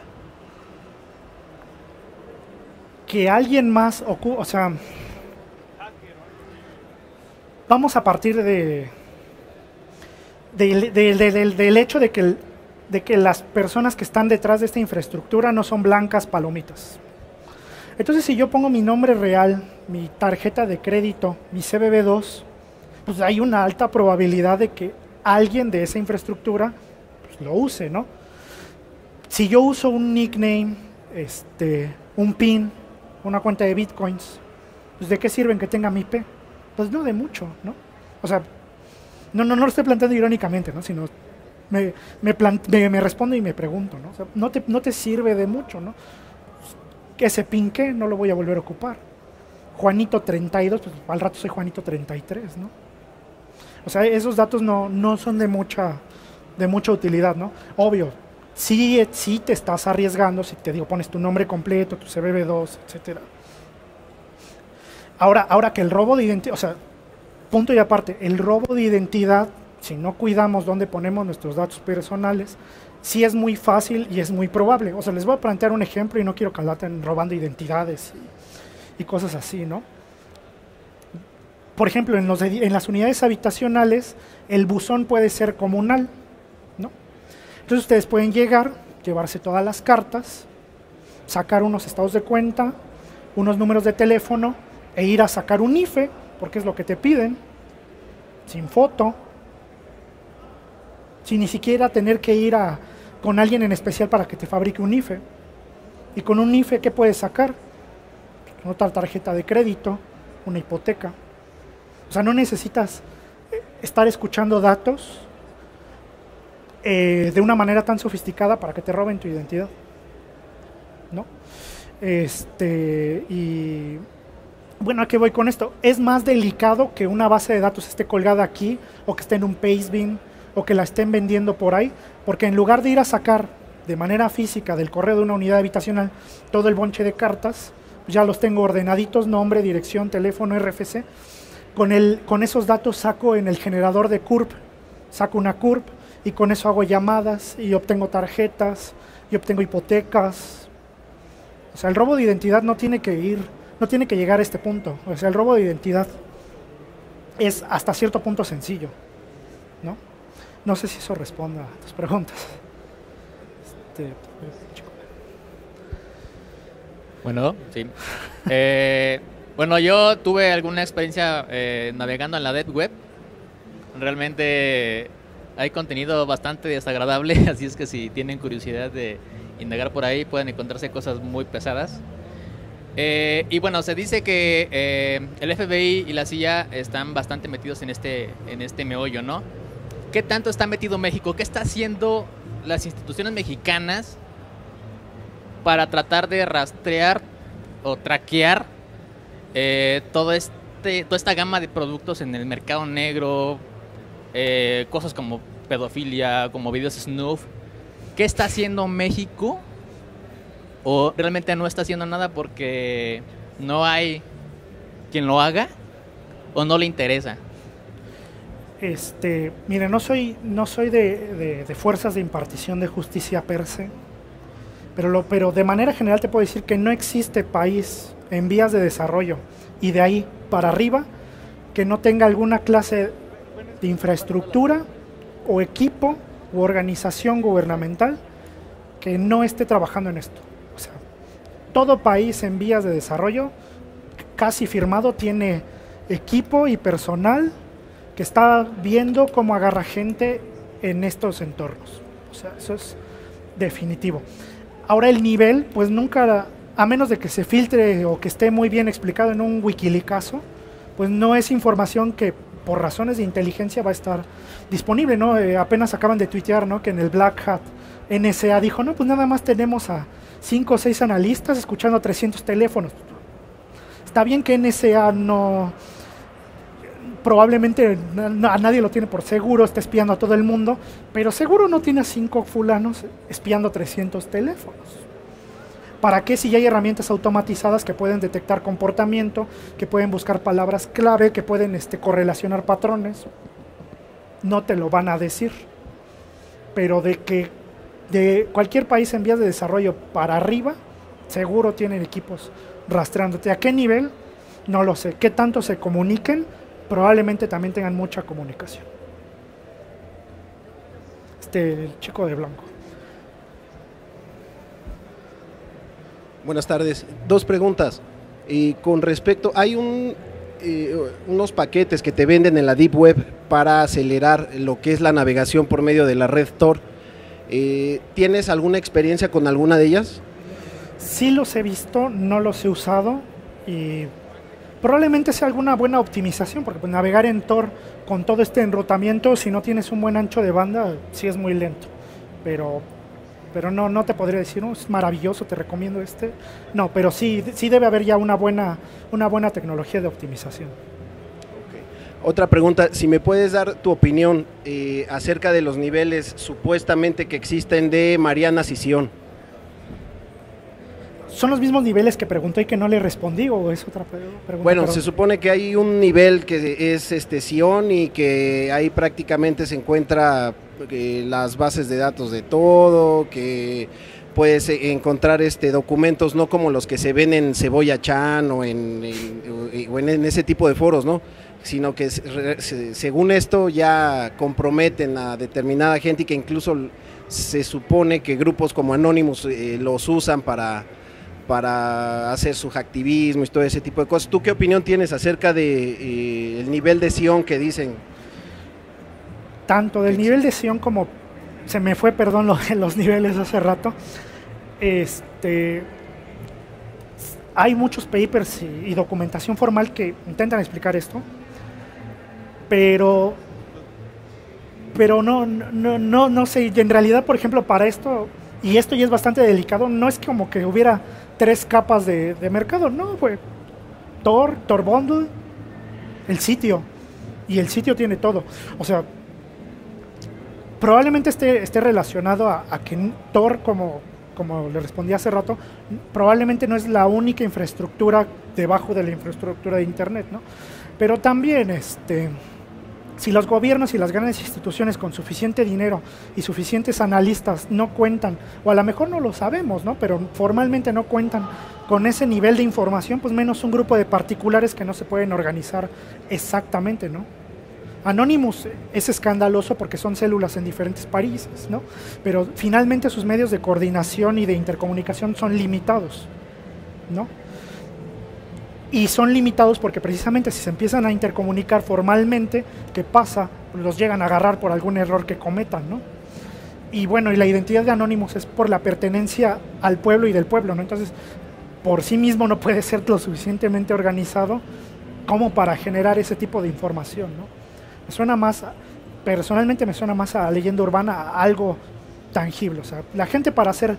Que alguien más ocupe, o sea, vamos a partir de, de, de, de, de del hecho de que, el, de que las personas que están detrás de esta infraestructura no son blancas palomitas. Entonces, si yo pongo mi nombre real, mi tarjeta de crédito, mi C B B dos, pues hay una alta probabilidad de que alguien de esa infraestructura pues, lo use, ¿no? Si yo uso un nickname, este, un PIN, una cuenta de bitcoins, pues ¿de qué sirven que tenga mi I P? Pues no de mucho, ¿no? O sea, no, no, no lo estoy planteando irónicamente, ¿no? Sino me, me, plante, me, me respondo y me pregunto, ¿no? O sea, no te, no te sirve de mucho, ¿no? Ese PIN, ¿qué? No lo voy a volver a ocupar. Juanito treinta y dos, pues al rato soy Juanito treinta y tres, ¿no? O sea, esos datos no, no son de mucha, de mucha utilidad, ¿no? Obvio, sí, sí te estás arriesgando, si te digo, pones tu nombre completo, tu C B B dos, etcétera. Ahora, ahora que el robo de identidad, o sea, punto y aparte, el robo de identidad, si no cuidamos dónde ponemos nuestros datos personales, sí es muy fácil y es muy probable. O sea, les voy a plantear un ejemplo y no quiero que alaten robando identidades y, y cosas así, ¿no? Por ejemplo, en, los, en las unidades habitacionales, el buzón puede ser comunal, ¿no? Entonces ustedes pueden llegar, llevarse todas las cartas, sacar unos estados de cuenta, unos números de teléfono e ir a sacar un I F E, porque es lo que te piden, sin foto, sin ni siquiera tener que ir a, con alguien en especial para que te fabrique un I F E. Y con un I F E, ¿qué puedes sacar? Otra tarjeta de crédito, una hipoteca. O sea, no necesitas estar escuchando datos eh, de una manera tan sofisticada para que te roben tu identidad, ¿no? Este, y bueno, ¿a qué voy con esto? Es más delicado que una base de datos esté colgada aquí, o que esté en un Pastebin, o que la estén vendiendo por ahí, porque en lugar de ir a sacar de manera física del correo de una unidad habitacional todo el bonche de cartas, ya los tengo ordenaditos, nombre, dirección, teléfono, R F C. Con, el, con esos datos saco en el generador de C U R P, saco una C U R P y con eso hago llamadas y obtengo tarjetas y obtengo hipotecas. O sea, el robo de identidad no tiene que ir, no tiene que llegar a este punto. O sea, el robo de identidad es hasta cierto punto sencillo, ¿no? No sé si eso responda a tus preguntas. Este, bueno, sí. Eh, bueno, yo tuve alguna experiencia eh, navegando en la Deep Web. Realmente hay contenido bastante desagradable, así es que si tienen curiosidad de indagar por ahí pueden encontrarse cosas muy pesadas. Eh, y bueno, se dice que eh, el F B I y la C I A están bastante metidos en este, en este meollo, ¿no? ¿Qué tanto está metido México? ¿Qué está haciendo las instituciones mexicanas para tratar de rastrear o traquear eh, todo este, toda esta gama de productos en el mercado negro, eh, cosas como pedofilia, como videos snuff. ¿Qué está haciendo México? ¿O realmente no está haciendo nada porque no hay quien lo haga o no le interesa? Este, mire, no soy, no soy de, de, de fuerzas de impartición de justicia per se, pero, lo, pero de manera general te puedo decir que no existe país en vías de desarrollo y de ahí para arriba que no tenga alguna clase de infraestructura o equipo u organización gubernamental que no esté trabajando en esto. O sea, todo país en vías de desarrollo casi firmado tiene equipo y personal que está viendo cómo agarra gente en estos entornos. O sea, eso es definitivo. Ahora el nivel, pues nunca, a menos de que se filtre o que esté muy bien explicado en un Wikileaksazo, pues no es información que por razones de inteligencia va a estar disponible, ¿no? Eh, apenas acaban de tuitear, ¿no?, que en el Black Hat N S A dijo, no, pues nada más tenemos a cinco o seis analistas escuchando a trescientos teléfonos. Está bien que N S A no... probablemente a nadie lo tiene por seguro, está espiando a todo el mundo, pero seguro no tiene a cinco fulanos espiando trescientos teléfonos. ¿Para qué si ya hay herramientas automatizadas que pueden detectar comportamiento, que pueden buscar palabras clave, que pueden este, correlacionar patrones? No te lo van a decir. Pero de que de cualquier país en vías de desarrollo para arriba, seguro tienen equipos rastreándote. ¿A qué nivel? No lo sé. ¿Qué tanto se comuniquen? Probablemente también tengan mucha comunicación. Este, el chico de blanco. Buenas tardes. Dos preguntas. Y con respecto, hay un, eh, unos paquetes que te venden en la Deep Web para acelerar lo que es la navegación por medio de la red Tor. Eh, ¿Tienes alguna experiencia con alguna de ellas? Sí los he visto, no los he usado y probablemente sea alguna buena optimización, porque pues, navegar en Tor con todo este enrutamiento, si no tienes un buen ancho de banda, sí es muy lento. Pero, pero no, no te podría decir, no, es maravilloso, te recomiendo este. No, pero sí, sí debe haber ya una buena, una buena tecnología de optimización. Okay. Otra pregunta, si me puedes dar tu opinión eh, acerca de los niveles supuestamente que existen de Mariana Sisión. ¿Son los mismos niveles que pregunté y que no le respondí o es otra pregunta? Bueno, Perdón. se supone que hay un nivel que es este Sion y que ahí prácticamente se encuentra eh, las bases de datos de todo, que puedes encontrar este documentos no como los que se ven en Cebolla Chan o en, en, o en, en ese tipo de foros, ¿no? Sino que se, según esto ya comprometen a determinada gente y que incluso se supone que grupos como Anonymous eh, los usan para... para hacer su hacktivismo y todo ese tipo de cosas. ¿Tú qué opinión tienes acerca de eh, el nivel de Sion que dicen? Tanto del nivel de Sion como se me fue, perdón, lo, los niveles hace rato. Este, hay muchos papers y, y documentación formal que intentan explicar esto, pero pero no no no no sé. Y en realidad, por ejemplo, para esto, y esto ya es bastante delicado, no es como que hubiera tres capas de, de mercado, no, fue Tor, Tor Bundle, el sitio, y el sitio tiene todo. O sea, probablemente esté, esté relacionado a, a que Tor, como, como le respondí hace rato, probablemente no es la única infraestructura debajo de la infraestructura de Internet, ¿no? Pero también, este... si los gobiernos y las grandes instituciones con suficiente dinero y suficientes analistas no cuentan, o a lo mejor no lo sabemos, ¿no?, pero formalmente no cuentan con ese nivel de información, pues menos un grupo de particulares que no se pueden organizar exactamente, ¿no? Anonymous es escandaloso porque son células en diferentes países, ¿no?, pero finalmente sus medios de coordinación y de intercomunicación son limitados, ¿no? Y son limitados porque precisamente si se empiezan a intercomunicar formalmente, ¿qué pasa? Los llegan a agarrar por algún error que cometan, ¿no? Y bueno, y la identidad de Anonymous es por la pertenencia al pueblo y del pueblo, ¿no? Entonces, por sí mismo no puede ser lo suficientemente organizado como para generar ese tipo de información, ¿no? Me suena más, personalmente me suena más a leyenda urbana, a algo tangible. O sea, la gente para hacer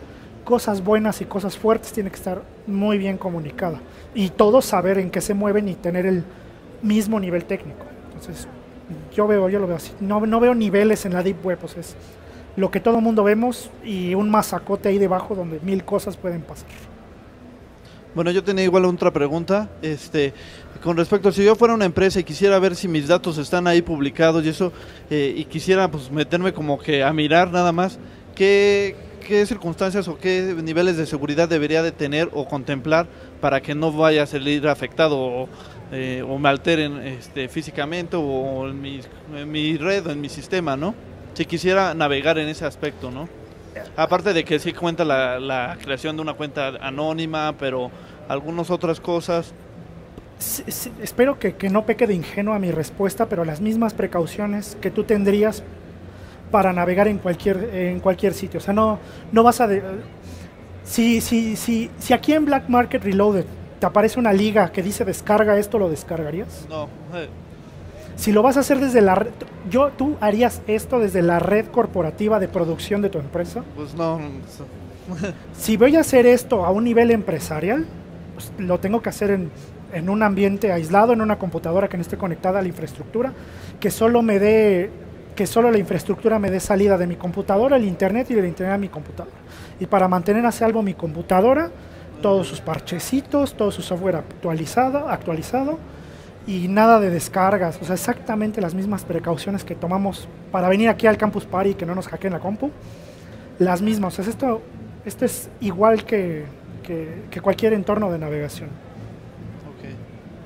cosas buenas y cosas fuertes, tiene que estar muy bien comunicada. Y todos saber en qué se mueven y tener el mismo nivel técnico. Entonces, yo veo, yo lo veo así. No, no veo niveles en la Deep Web, o sea, es lo que todo mundo vemos y un masacote ahí debajo donde mil cosas pueden pasar. Bueno, yo tenía igual otra pregunta, este, con respecto, si yo fuera una empresa y quisiera ver si mis datos están ahí publicados y eso, eh, y quisiera pues meterme como que a mirar nada más, ¿qué, qué circunstancias o qué niveles de seguridad debería de tener o contemplar para que no vaya a salir afectado o, eh, o me alteren este, físicamente o en mi, en mi red o en mi sistema, ¿no? Si quisiera navegar en ese aspecto, ¿no? Aparte de que sí cuenta la, la creación de una cuenta anónima, pero algunas otras cosas. Sí, sí, espero que, que no peque de ingenua mi respuesta, pero las mismas precauciones que tú tendrías para navegar en cualquier, en cualquier sitio. O sea, no, no vas a... De, si, si, si, si aquí en Black Market Reloaded te aparece una liga que dice descarga esto, ¿lo descargarías? No. Eh. Si lo vas a hacer desde la red, yo, ¿tú harías esto desde la red corporativa de producción de tu empresa? Pues no. Si voy a hacer esto a un nivel empresarial, pues lo tengo que hacer en, en un ambiente aislado, en una computadora que no esté conectada a la infraestructura, que solo me dé, que solo la infraestructura me dé salida de mi computadora, el internet y del internet a mi computadora. Y para mantener a salvo mi computadora, todos sus parchecitos, todo su software actualizado, actualizado, y nada de descargas, o sea, exactamente las mismas precauciones que tomamos para venir aquí al Campus Party y que no nos hackeen la compu, las mismas. O sea, esto, esto es igual que, que, que cualquier entorno de navegación. Okay.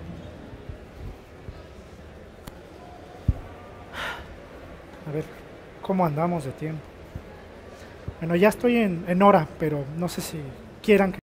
A ver, ¿cómo andamos de tiempo? Bueno, ya estoy en, en hora, pero no sé si quieran que